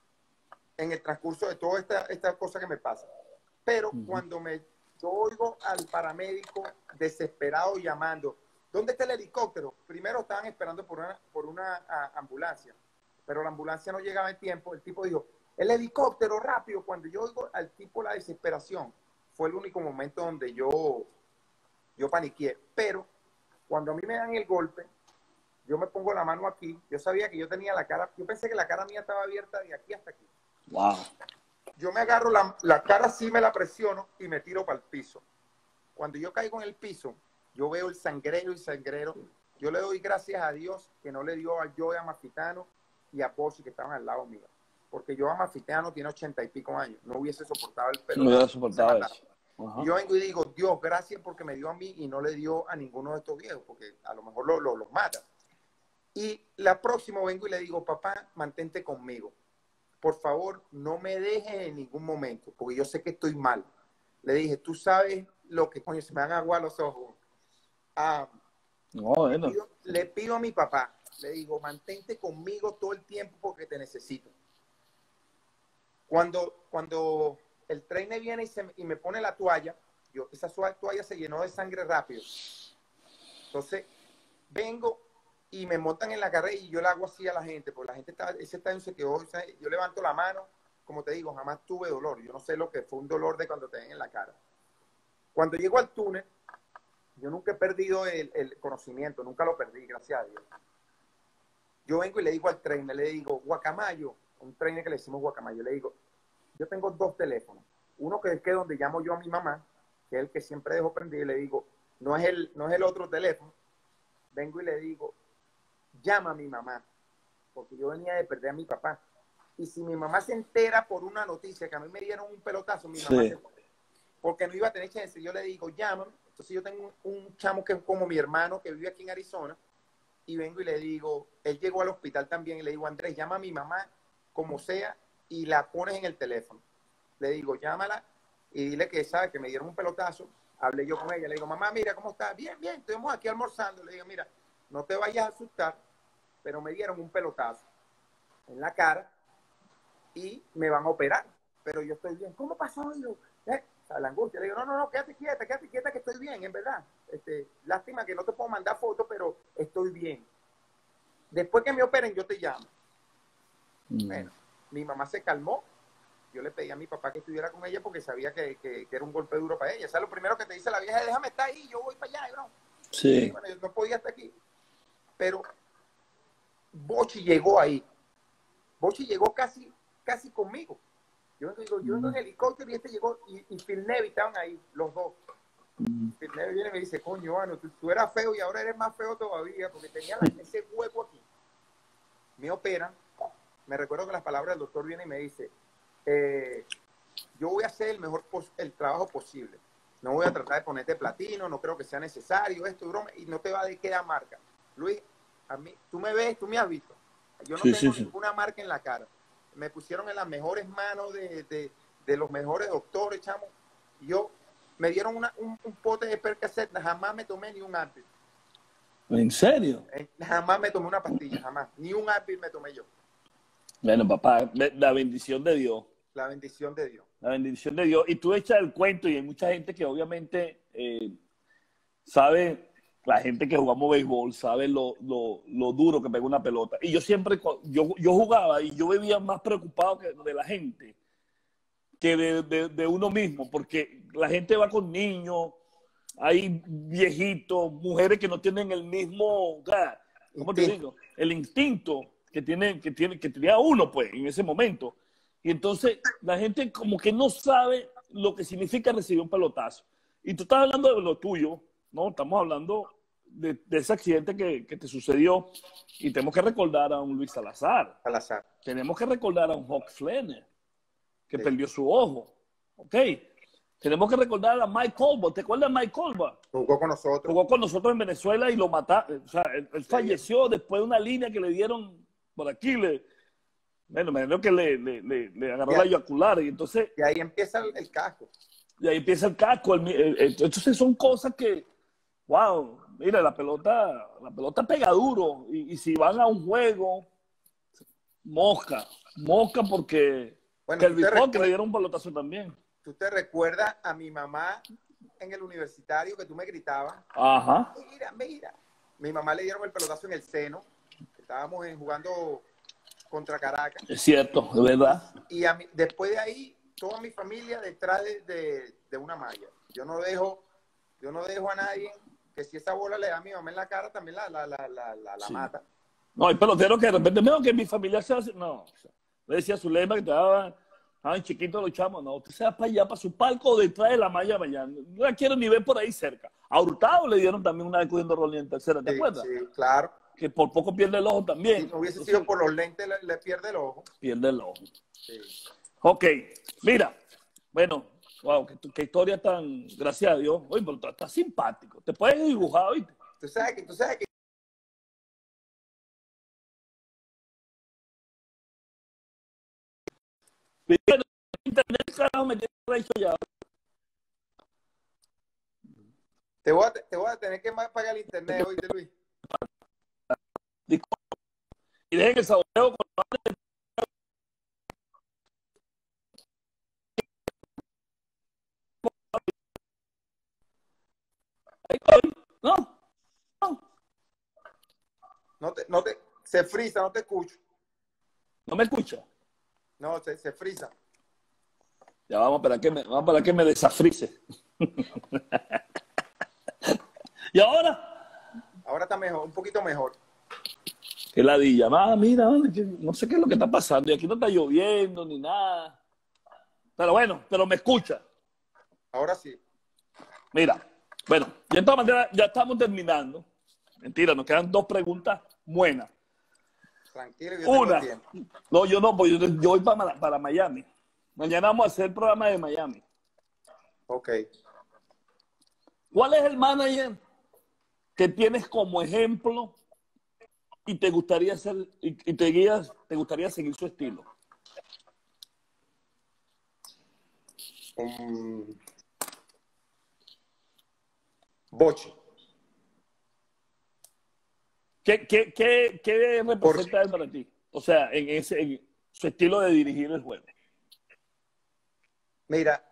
en el transcurso de toda esta cosa que me pasa. Pero cuando yo oigo al paramédico desesperado llamando, ¿dónde está el helicóptero? Primero estaban esperando por una ambulancia, pero la ambulancia no llegaba en tiempo. El tipo dijo, el helicóptero, rápido. Cuando yo oigo al tipo la desesperación, fue el único momento donde yo paniqué. Pero cuando a mí me dan el golpe, yo me pongo la mano aquí. Yo sabía que yo tenía la cara, yo pensé que la cara mía estaba abierta de aquí hasta aquí. Wow. Yo me agarro la cara así, me la presiono y me tiro para el piso. Cuando yo caigo en el piso, yo veo el sangrero y sangrero. Yo le doy gracias a Dios que no le dio a Joey Amalfitano y a Pochi que estaban al lado mío. Porque Joey Amalfitano tiene 80 y pico años. No hubiese soportado el pelo. No hubiera soportado eso. Y yo vengo y digo, Dios, gracias porque me dio a mí y no le dio a ninguno de estos viejos, porque a lo mejor los mata. Y la próxima vengo y le digo, papá, mantente conmigo. Por favor, no me dejes en ningún momento, porque yo sé que estoy mal. Le dije, tú sabes lo que, coño, se me dan agua a los ojos. Le pido a mi papá, le digo, mantente conmigo todo el tiempo porque te necesito. Cuando el trainer viene y me pone la toalla. Esa toalla se llenó de sangre rápido. Entonces, vengo y me montan en la carrera y yo le hago así a la gente, porque la gente ese estadio se quedó, yo levanto la mano, como te digo, jamás tuve dolor. Yo no sé lo que fue un dolor de cuando te ven en la cara. Cuando llego al túnel, yo nunca he perdido el conocimiento, nunca lo perdí, gracias a Dios. Yo vengo y le digo al trainer, le digo, Guacamayo, un trainer que le decimos Guacamayo, le digo, yo tengo 2 teléfonos. Uno que es donde llamo yo a mi mamá, que es el que siempre dejo prendido, y le digo, no es el otro teléfono. Vengo y le digo, llama a mi mamá, porque yo venía de perder a mi papá. Y si mi mamá se entera por una noticia que a mí me dieron un pelotazo, mi mamá se fue, porque no iba a tener chance. Yo le digo, llámame. Entonces yo tengo un chamo que es como mi hermano que vive aquí en Arizona, y vengo y le digo, él llegó al hospital también, y le digo, Andrés, llama a mi mamá como sea y la pones en el teléfono. Le digo, llámala y dile que sabe que me dieron un pelotazo. Hablé yo con ella, le digo, mamá, mira cómo está. Bien, bien, estamos aquí almorzando. Le digo, mira, no te vayas a asustar, pero me dieron un pelotazo en la cara y me van a operar, pero yo estoy bien. ¿Cómo pasó? Yo, la angustia. Le digo, no, quédate quieta que estoy bien, en verdad. Lástima que no te puedo mandar fotos, pero estoy bien. Después que me operen, yo te llamo. Bueno, mi mamá se calmó. Yo le pedí a mi papá que estuviera con ella porque sabía que era un golpe duro para ella. O sea, lo primero que te dice la vieja es, déjame estar ahí, yo voy para allá, bro. Sí. Y bueno, yo no podía estar aquí. Pero Bochi llegó ahí. Bochi llegó casi conmigo. Yo vengo en helicóptero y llegó, y Phil Nevy estaban ahí, los dos. Phil Nevy viene y me dice, coño, Ano, tú eras feo y ahora eres más feo todavía, porque tenía ese hueco aquí. Me operan. Me recuerdo que las palabras del doctor vienen y me dice, yo voy a hacer el trabajo posible. No voy a tratar de ponerte platino, no creo que sea necesario, esto, broma, y no te va a quedar marca. Luis, a mí, tú me ves, tú me has visto. Yo no tengo ninguna marca en la cara. Me pusieron en las mejores manos de los mejores doctores, chamo. Me dieron un pote de Percocet, jamás me tomé ni un Advil. ¿En serio? Jamás me tomé una pastilla, jamás. Ni un Advil me tomé yo. Bueno, papá, la bendición de Dios. La bendición de Dios. La bendición de Dios. Y tú echas el cuento y hay mucha gente que obviamente sabe, la gente que jugamos béisbol sabe lo duro que pega una pelota. Y yo siempre, yo jugaba y yo vivía más preocupado de la gente que de uno mismo, porque la gente va con niños, hay viejitos, mujeres que no tienen el mismo, ¿cómo te digo? El instinto que tenía uno, pues, en ese momento. Y entonces la gente como que no sabe lo que significa recibir un pelotazo. Y tú estás hablando de lo tuyo, ¿no? Estamos hablando de ese accidente que te sucedió, y tenemos que recordar a un Luis Salazar. Tenemos que recordar a un Hawk Flenner, que perdió su ojo. ¿Ok? Tenemos que recordar a Mike Colbert. ¿Te acuerdas de Mike Colbert? Jugó con nosotros. Jugó con nosotros en Venezuela y lo mataron. O sea, él falleció después de una línea que le dieron por aquí. Bueno, me imagino que le agarró la yugular. Y entonces, y ahí empieza el casco. Y ahí empieza el casco. Entonces son cosas que, wow, mira, la pelota pega duro. Y si van a un juego, mosca porque el Bicón que le dieron un pelotazo también. ¿Tú te recuerdas a mi mamá en el universitario que tú me gritabas? Ajá. Mira. Mi mamá le dieron el pelotazo en el seno. Estábamos jugando contra Caracas. Es cierto, es verdad. Y después de ahí, toda mi familia detrás de una malla. Yo no dejo a nadie que si esa bola le da a mi mamá en la cara, también la mata. No, hay peloteros que de repente, veo que mi familia se hace. No, le decía a Zulema que te daban chiquitos los chamos. No, usted se va para allá, para su palco detrás de la malla, allá. No la quiero ni ver por ahí cerca. A Hurtado le dieron también una vez cogiendo rol en tercera, ¿te acuerdas? Sí, claro. Que por poco pierde el ojo también. Si no hubiese sido por los lentes, le pierde el ojo. Pierde el ojo. Sí. Ok, mira. Bueno, wow, qué historia tan, gracias a Dios. Oye, pero está simpático. Te puedes dibujar, ¿oíste? Tú sabes que Internet, carajo, me tiene hecho ya. te voy a tener que pagar el internet, oíste, Luis. Y dejen el saboreo con No, no, Se frisa, no te escucho. no me escucha. No, se frisa. Ya vamos para que me desafrice. ¿Y ahora? Ahora está mejor, un poquito mejor. Que ladilla. Mira, no sé qué es lo que está pasando. Y aquí no está lloviendo ni nada. Pero bueno, pero me escucha. Ahora sí. Mira, bueno, de todas maneras ya estamos terminando. Mentira, nos quedan 2 preguntas buenas. Tranquilo, yo tengo Una. tiempo. No, yo no, pues yo voy para Miami. Mañana vamos a hacer el programa de Miami. Ok. ¿Cuál es el manager que tienes como ejemplo y te gustaría hacer y te gustaría seguir su estilo? Bochy. ¿Qué representa él para ti? O sea, en su estilo de dirigir el juego. Mira,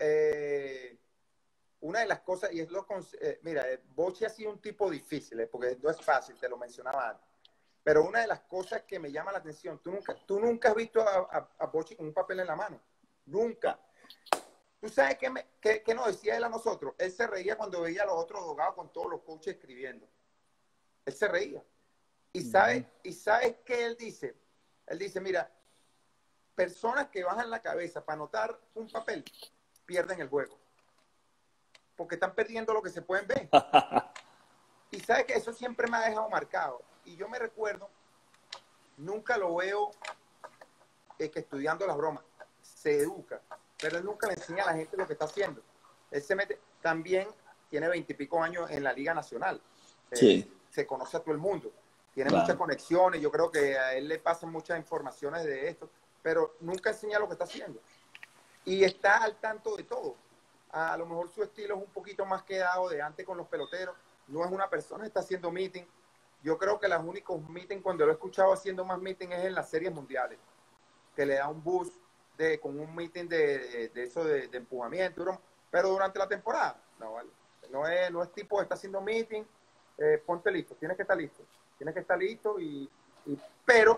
una de las cosas, y es mira, Bochy ha sido un tipo difícil, porque no es fácil, te lo mencionaba antes. Pero una de las cosas que me llama la atención, tú nunca has visto a Bochy con un papel en la mano. Nunca. ¿Tú sabes qué nos decía él a nosotros? Él se reía cuando veía a los otros abogados con todos los coaches escribiendo. Él se reía. ¿Y sabes qué él dice? Él dice, mira, personas que bajan la cabeza para anotar un papel pierden el juego. Porque están perdiendo lo que se pueden ver. Y sabes que eso siempre me ha dejado marcado. Y yo me recuerdo, nunca lo veo que estudiando las bromas. Se educa, pero él nunca le enseña a la gente lo que está haciendo. Él se mete, también tiene 20 y pico años en la Liga Nacional. Sí. Se conoce a todo el mundo. Tiene Claro. muchas conexiones. Yo creo que a él le pasan muchas informaciones de esto, pero nunca enseña lo que está haciendo. Y está al tanto de todo. A lo mejor su estilo es un poquito más quedado de antes con los peloteros. No es una persona que está haciendo meeting. Yo creo que los únicos meetings, cuando lo he escuchado haciendo más meeting, es en las series mundiales. Que le da un boost con un meeting de eso de empujamiento. Pero durante la temporada, no, vale. No es tipo, está haciendo meeting, ponte listo, tienes que estar listo. Tienes que estar listo, pero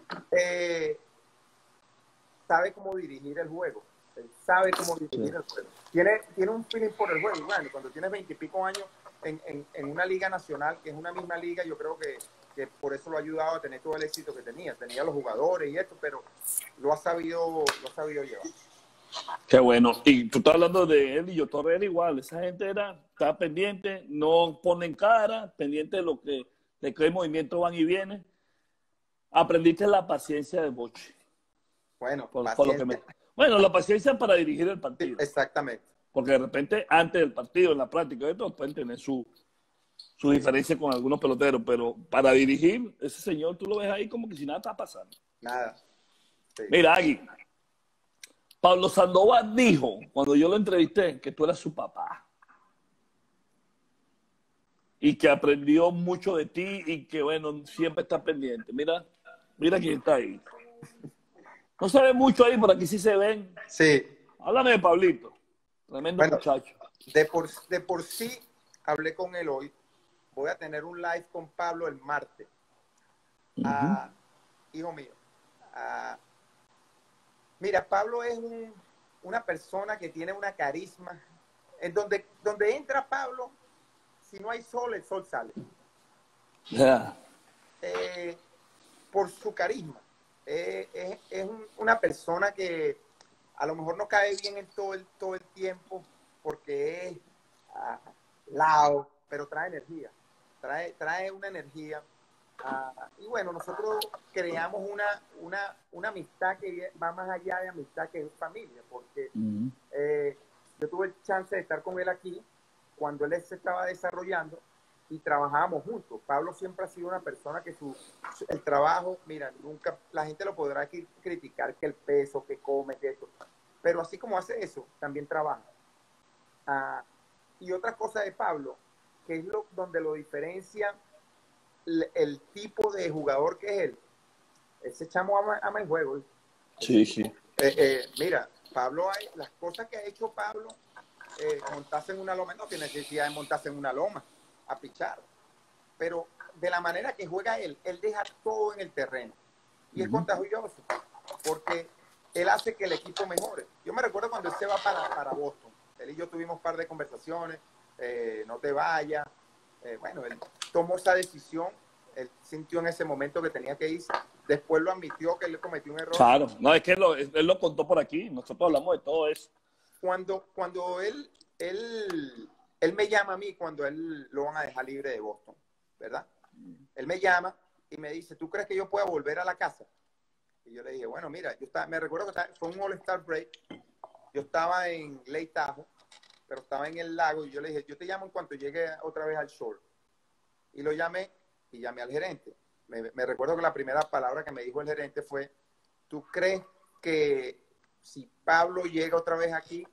sabe cómo dirigir el juego. Él sabe cómo dirigir el juego. Tiene un feeling por el juego. Bueno, cuando tienes 20 y pico años en una liga nacional, que es una misma liga, yo creo que por eso lo ha ayudado a tener todo el éxito que tenía. Tenía los jugadores y esto, pero lo ha sabido llevar. Qué bueno. Y tú estás hablando de él y yo Torre era igual. Esa gente estaba pendiente, no ponen cara, pendiente de qué movimientos van y vienen. Aprendiste la paciencia de Bochy. Bueno, Bueno, la paciencia para dirigir el partido. Exactamente. Porque de repente, antes del partido, en la práctica, estos pueden tener su diferencia con algunos peloteros, pero para dirigir, ese señor, tú lo ves ahí como que si nada está pasando. Nada. Sí. Mira, Agui, Pablo Sandoval dijo, cuando yo lo entrevisté, que tú eras su papá. Y que aprendió mucho de ti y que, bueno, siempre está pendiente. Mira quién está ahí. No se ve mucho ahí, por aquí sí se ven. Sí. Háblame de Pablito. Tremendo muchacho. De por sí, hablé con él hoy. Voy a tener un live con Pablo el martes. Hijo mío. Mira, Pablo es una persona que tiene una carisma. En donde entra Pablo, si no hay sol, el sol sale. Yeah. Por su carisma. Es una persona que a lo mejor no cae bien en todo el tiempo porque es lao, pero trae energía. Trae una energía. Y bueno, nosotros creamos una amistad que va más allá de amistad, que es familia, porque yo tuve el chance de estar con él aquí cuando él se estaba desarrollando y trabajábamos juntos. Pablo siempre ha sido una persona que el trabajo, mira, nunca la gente lo podrá criticar, que el peso, que come, que esto, pero así como hace eso, también trabaja. Y otra cosa de Pablo, que es donde lo diferencia el tipo de jugador que es él. Ese chamo ama el juego. Sí, sí. Mira, Pablo, las cosas que ha hecho Pablo montarse en una loma. No tiene necesidad de montarse en una loma a pichar. Pero de la manera que juega él deja todo en el terreno. Y es contagioso, porque él hace que el equipo mejore. Yo me recuerdo cuando él se va para Boston. Él y yo tuvimos un par de conversaciones, no te vayas. Bueno, él tomó esa decisión, él sintió en ese momento que tenía que irse. Después lo admitió que él cometió un error. Claro, no, es que él lo contó por aquí, nosotros hablamos de todo eso. Cuando él me llama a mí, cuando él lo van a dejar libre de Boston, ¿verdad? Él me llama y me dice, ¿tú crees que yo pueda volver a la casa? Y yo le dije, bueno, mira, me recuerdo que fue un All-Star Break, yo estaba en Lake Tahoe, pero estaba en el lago, y yo le dije, yo te llamo en cuanto llegue otra vez al shore. Y lo llamé, y llamé al gerente. Me recuerdo que la primera palabra que me dijo el gerente fue, ¿tú crees que si Pablo llega otra vez aquí,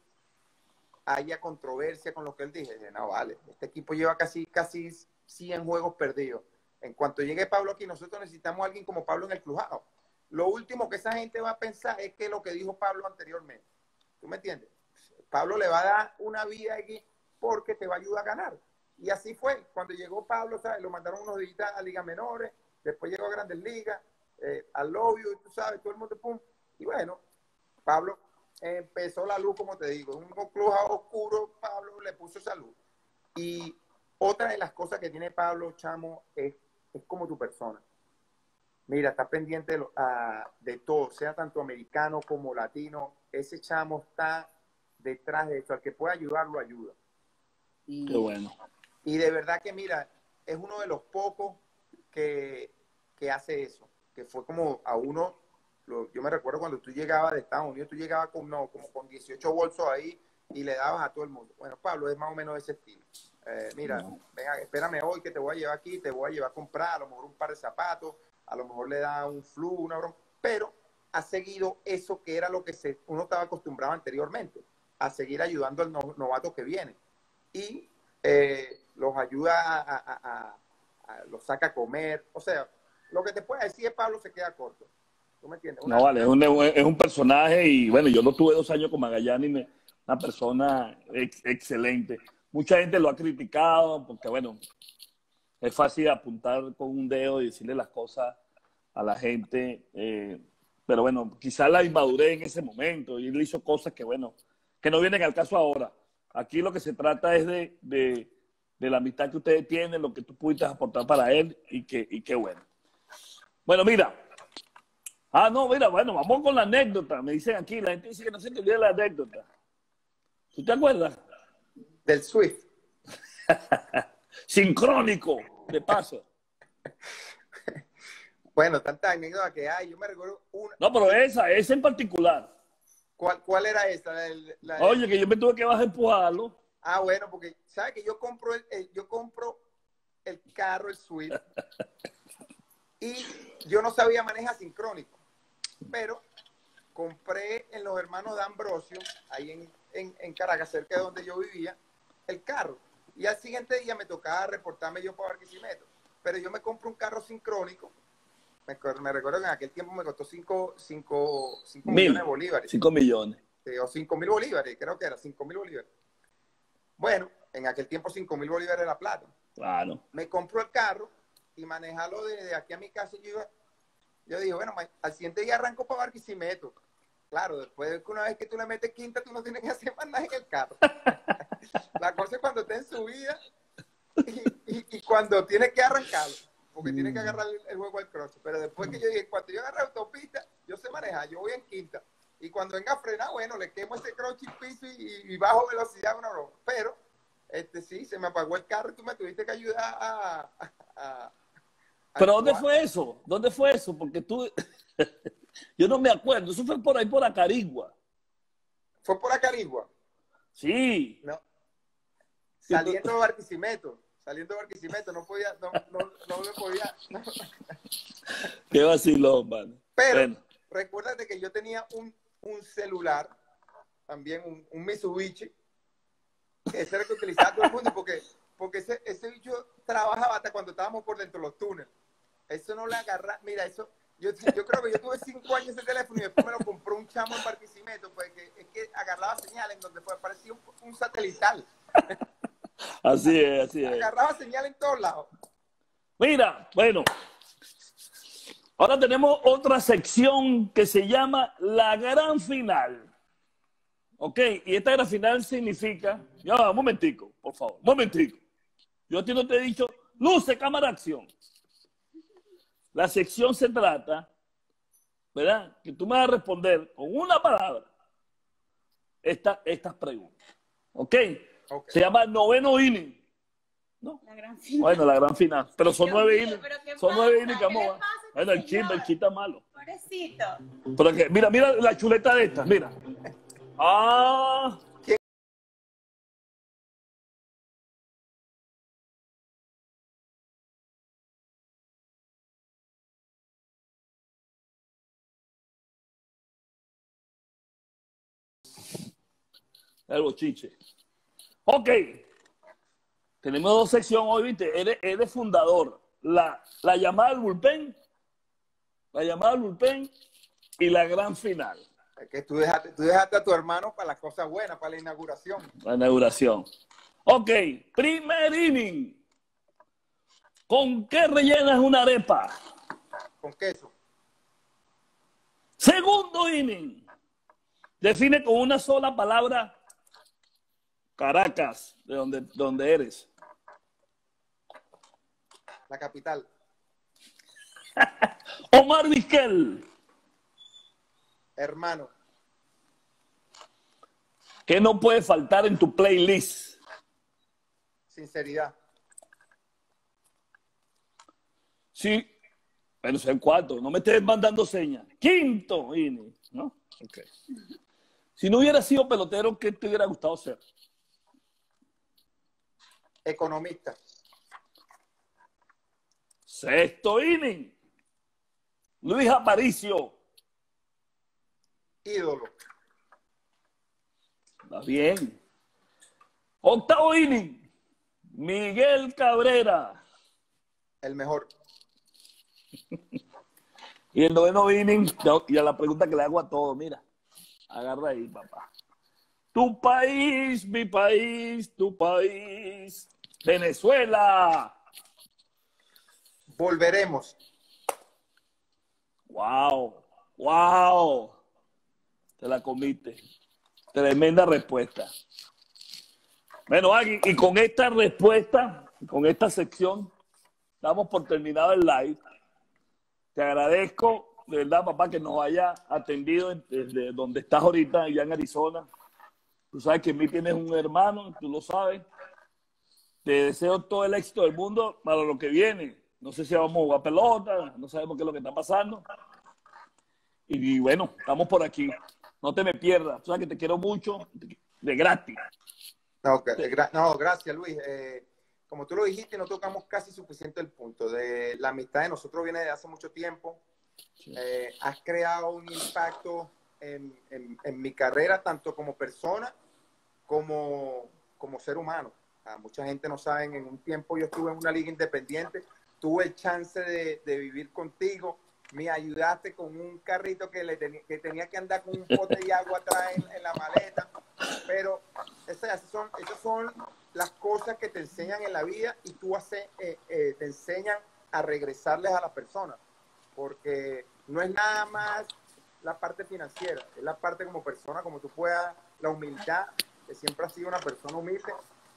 haya controversia con lo que él dice? Dije, no, vale, este equipo lleva casi 100 juegos perdidos. En cuanto llegue Pablo aquí, nosotros necesitamos a alguien como Pablo en el clubhouse. Lo último que esa gente va a pensar es que lo que dijo Pablo anteriormente. ¿Tú me entiendes? Pablo le va a dar una vida aquí porque te va a ayudar a ganar. Y así fue. Cuando llegó Pablo, ¿sabes? Lo mandaron unos días a ligas menores, después llegó a Grandes Ligas, al Lobio, tú sabes, todo el mundo, pum. Y bueno, Pablo empezó la luz, como te digo. Un clubhouse oscuro, Pablo le puso esa luz. Y otra de las cosas que tiene Pablo, chamo, es como tu persona. Mira, está pendiente de todo, sea tanto americano como latino. Ese chamo está detrás de esto. Al que pueda ayudar, lo ayuda. Qué bueno. Y de verdad que, mira, es uno de los pocos que hace eso. Que fue como a uno, yo me recuerdo cuando tú llegabas de Estados Unidos, tú llegabas como con 18 bolsos ahí y le dabas a todo el mundo. Bueno, Pablo es más o menos de ese estilo. Mira, venga, espérame hoy que te voy a llevar aquí, te voy a llevar a comprar a lo mejor un par de zapatos, a lo mejor le da un flu, una broma, pero ha seguido eso que era lo que uno estaba acostumbrado anteriormente, a seguir ayudando al novato que viene. Y los ayuda los saca a comer. O sea, lo que te puedo decir es Pablo se queda corto. ¿Tú me entiendes? No, vale, es un personaje y bueno, yo lo tuve 2 años con Magallanes, una persona excelente. Mucha gente lo ha criticado porque, bueno, es fácil apuntar con un dedo y decirle las cosas a la gente, pero bueno, quizás la inmadurez en ese momento y él hizo cosas que, bueno, que no vienen al caso ahora. Aquí lo que se trata es de la amistad que ustedes tienen, lo que tú pudiste aportar para él y qué bueno. Bueno, mira. No, mira, bueno, vamos con la anécdota. Me dicen aquí, la gente dice que no se te olvide la anécdota. ¿Tú te acuerdas? Del Swift. Sincrónico, de paso. Bueno, tanta anécdota que hay. Yo me recuerdo una. No, pero esa en particular. ¿Cuál era esa? Oye, que yo me tuve que bajar a empujarlo. Bueno, porque, ¿sabes? Que yo compro el carro, el Swift, y yo no sabía manejar sincrónico, pero compré en los hermanos de Ambrosio, ahí en Caracas, cerca de donde yo vivía, el carro. Y al siguiente día me tocaba reportarme yo para Barquisimeto. Pero yo me compro un carro sincrónico. Me recuerdo que en aquel tiempo me costó 5 millones de bolívares. 5 millones. O 5.000 bolívares, creo que era 5.000 bolívares. Bueno, en aquel tiempo 5.000 bolívares era plata. Claro. Me compró el carro y manejarlo desde aquí a mi casa. Yo dije, bueno, al siguiente día arranco para Barquisimeto. Claro, después de que una vez que tú le metes quinta, tú no tienes que hacer más nada en el carro. La cosa es cuando está en subida y cuando tienes que arrancarlo, porque tienes que agarrar el juego al cross. Pero después que yo dije, cuando yo agarré autopista, yo sé manejar, yo voy en quinta. Y cuando venga a frenar, bueno, le quemo ese cross y piso y bajo velocidad, una broma. Pero, sí, se me apagó el carro y tú me tuviste que ayudar a ¿Pero dónde fue eso? ¿Dónde fue eso? Porque tú... Yo no me acuerdo. Eso fue por ahí, por Acarigua. ¿Fue por Acarigua? Sí. No. Saliendo de Barquisimeto, no me podía. No. Qué vacilón, man. Pero, bueno, recuérdate que yo tenía un celular, también un Mitsubishi, que ese era el que utilizaba todo el mundo, porque ese bicho trabajaba hasta cuando estábamos por dentro de los túneles. Eso no le agarra, mira, eso, yo creo que yo tuve 5 años ese teléfono y después me lo compró un chamo en Barquisimeto, porque es que agarraba señales en donde parecía un un satelital. Así es, así es. Agarraba señal en todos lados. Mira, bueno, ahora tenemos otra sección que se llama la gran final. ¿Ok? Y esta gran final significa... Ya, un momentico, por favor, un momentico. Yo a ti no te he dicho, luce, cámara, acción. La sección se trata, ¿verdad? Que tú me vas a responder con una palabra estas preguntas. ¿Ok? Se llama noveno inning. ¿No? La gran final. Bueno, la gran final. Pero son Dios 9 mío, innings. pero ¿qué Son 9 pasa? innings, ¿Qué vamos le a... pasa a este Bueno, el señor? chiste malo. Pobrecito. Pero que, mira la chuleta de estas, mira. Ah, el bochiche. Ok. Tenemos dos secciones hoy, ¿viste? Eres fundador. La llamada al bullpen. La llamada al bullpen y la gran final. Es que tú dejaste a tu hermano para las cosas buenas, para la inauguración. La inauguración. Ok. Primer inning. ¿Con qué rellenas una arepa? Con queso. Segundo inning. Define con una sola palabra Caracas, de donde eres. La capital. Omar Vizquel. Hermano. ¿Qué no puede faltar en tu playlist? Sinceridad. Sí. Pero es el cuarto. No me estés mandando señas. Quinto inning, ¿no? Ok. Si no hubiera sido pelotero, ¿qué te hubiera gustado ser? Economista. Sexto inning. Luis Aparicio. Ídolo. Está bien. Octavo inning. Miguel Cabrera. El mejor. Y el noveno inning, y a la pregunta que le hago a todos, mira, agarra ahí, papá. Tu país, mi país, tu país, Venezuela. Volveremos. Wow, wow. Te la comiste. Tremenda respuesta. Bueno, Agui, y con esta respuesta, con esta sección, damos por terminado el live. Te agradezco, de verdad, papá, que nos haya atendido desde donde estás ahorita, allá en Arizona. Tú sabes que en mí tienes un hermano, tú lo sabes. Te deseo todo el éxito del mundo para lo que viene. No sé si vamos a jugar pelota, no sabemos qué es lo que está pasando. Y bueno, estamos por aquí. No te me pierdas. Tú sabes que te quiero mucho, de gratis. No, gracias, Luis. Como tú lo dijiste, no tocamos casi suficiente el punto. De la amistad de nosotros viene de hace mucho tiempo. Has creado un impacto en mi carrera, tanto como persona como ser humano. Mucha gente no sabe, en un tiempo yo estuve en una liga independiente, tuve el chance de vivir contigo, me ayudaste con un carrito que tenía que andar con un pote de agua atrás en la maleta, pero esas son las cosas que te enseñan en la vida y te enseñan a regresarles a la persona, porque no es nada más la parte financiera, es la parte como persona, como tú puedas, la humildad, que siempre has sido una persona humilde.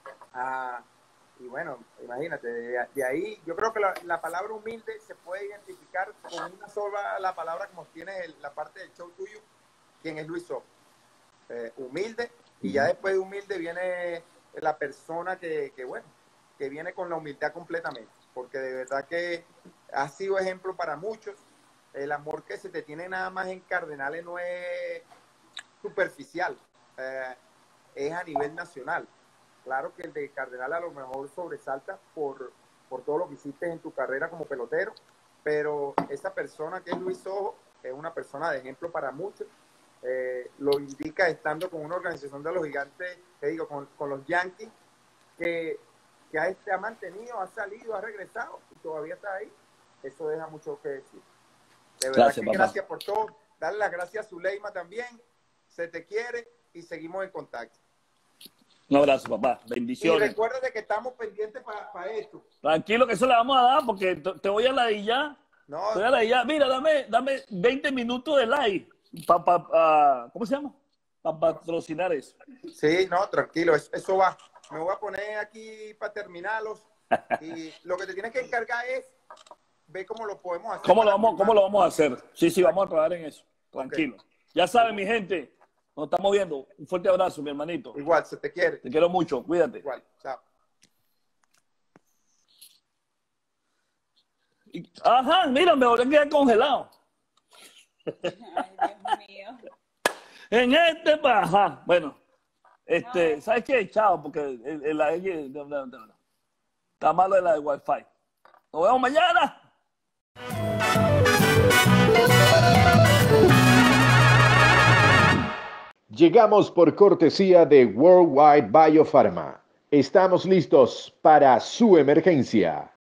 Y bueno, imagínate, de ahí yo creo que la palabra humilde se puede identificar con una sola la palabra, como tiene la parte del show tuyo, quien es Luis So. Humilde, y ya después de humilde viene la persona que viene con la humildad completamente, porque de verdad que ha sido ejemplo para muchos. El amor que se te tiene nada más en Cardenales no es superficial, es a nivel nacional. Claro que el de Cardenal a lo mejor sobresalta por todo lo que hiciste en tu carrera como pelotero, pero esa persona que es Luis Sojo es una persona de ejemplo para muchos. Lo indica estando con una organización de los gigantes, con los Yankees, que ha mantenido, ha salido, ha regresado y todavía está ahí. Eso deja mucho que decir. De verdad Gracias, que papá. gracias por todo. Darle las gracias a Zuleima también. Se te quiere y seguimos en contacto. Un abrazo, papá. Y Bendiciones. recuérdate que estamos pendientes para esto. Tranquilo que eso le vamos a dar porque te voy a ladillar. No, Te voy a ladillar. Mira, dame 20 minutos de live. ¿Cómo se llama? Para patrocinar eso. sí, no, tranquilo, eso va. Me voy a poner aquí para terminarlos. Y lo que te tienes que encargar es ver cómo lo podemos hacer. ¿Cómo lo vamos a hacer? Sí, vamos a trabajar en eso. Tranquilo. Ya saben, mi gente, nos estamos viendo. Un fuerte abrazo, mi hermanito. Igual, se te quiere. Te quiero mucho. Cuídate. Igual, chao. Ajá, mira, me volví a quedar congelado. Ay, Dios mío. Ajá. Bueno, ¿sabes qué? Chao, porque está malo la de Wi-Fi. Nos vemos mañana. Llegamos por cortesía de Worldwide Biopharma. Estamos listos para su emergencia.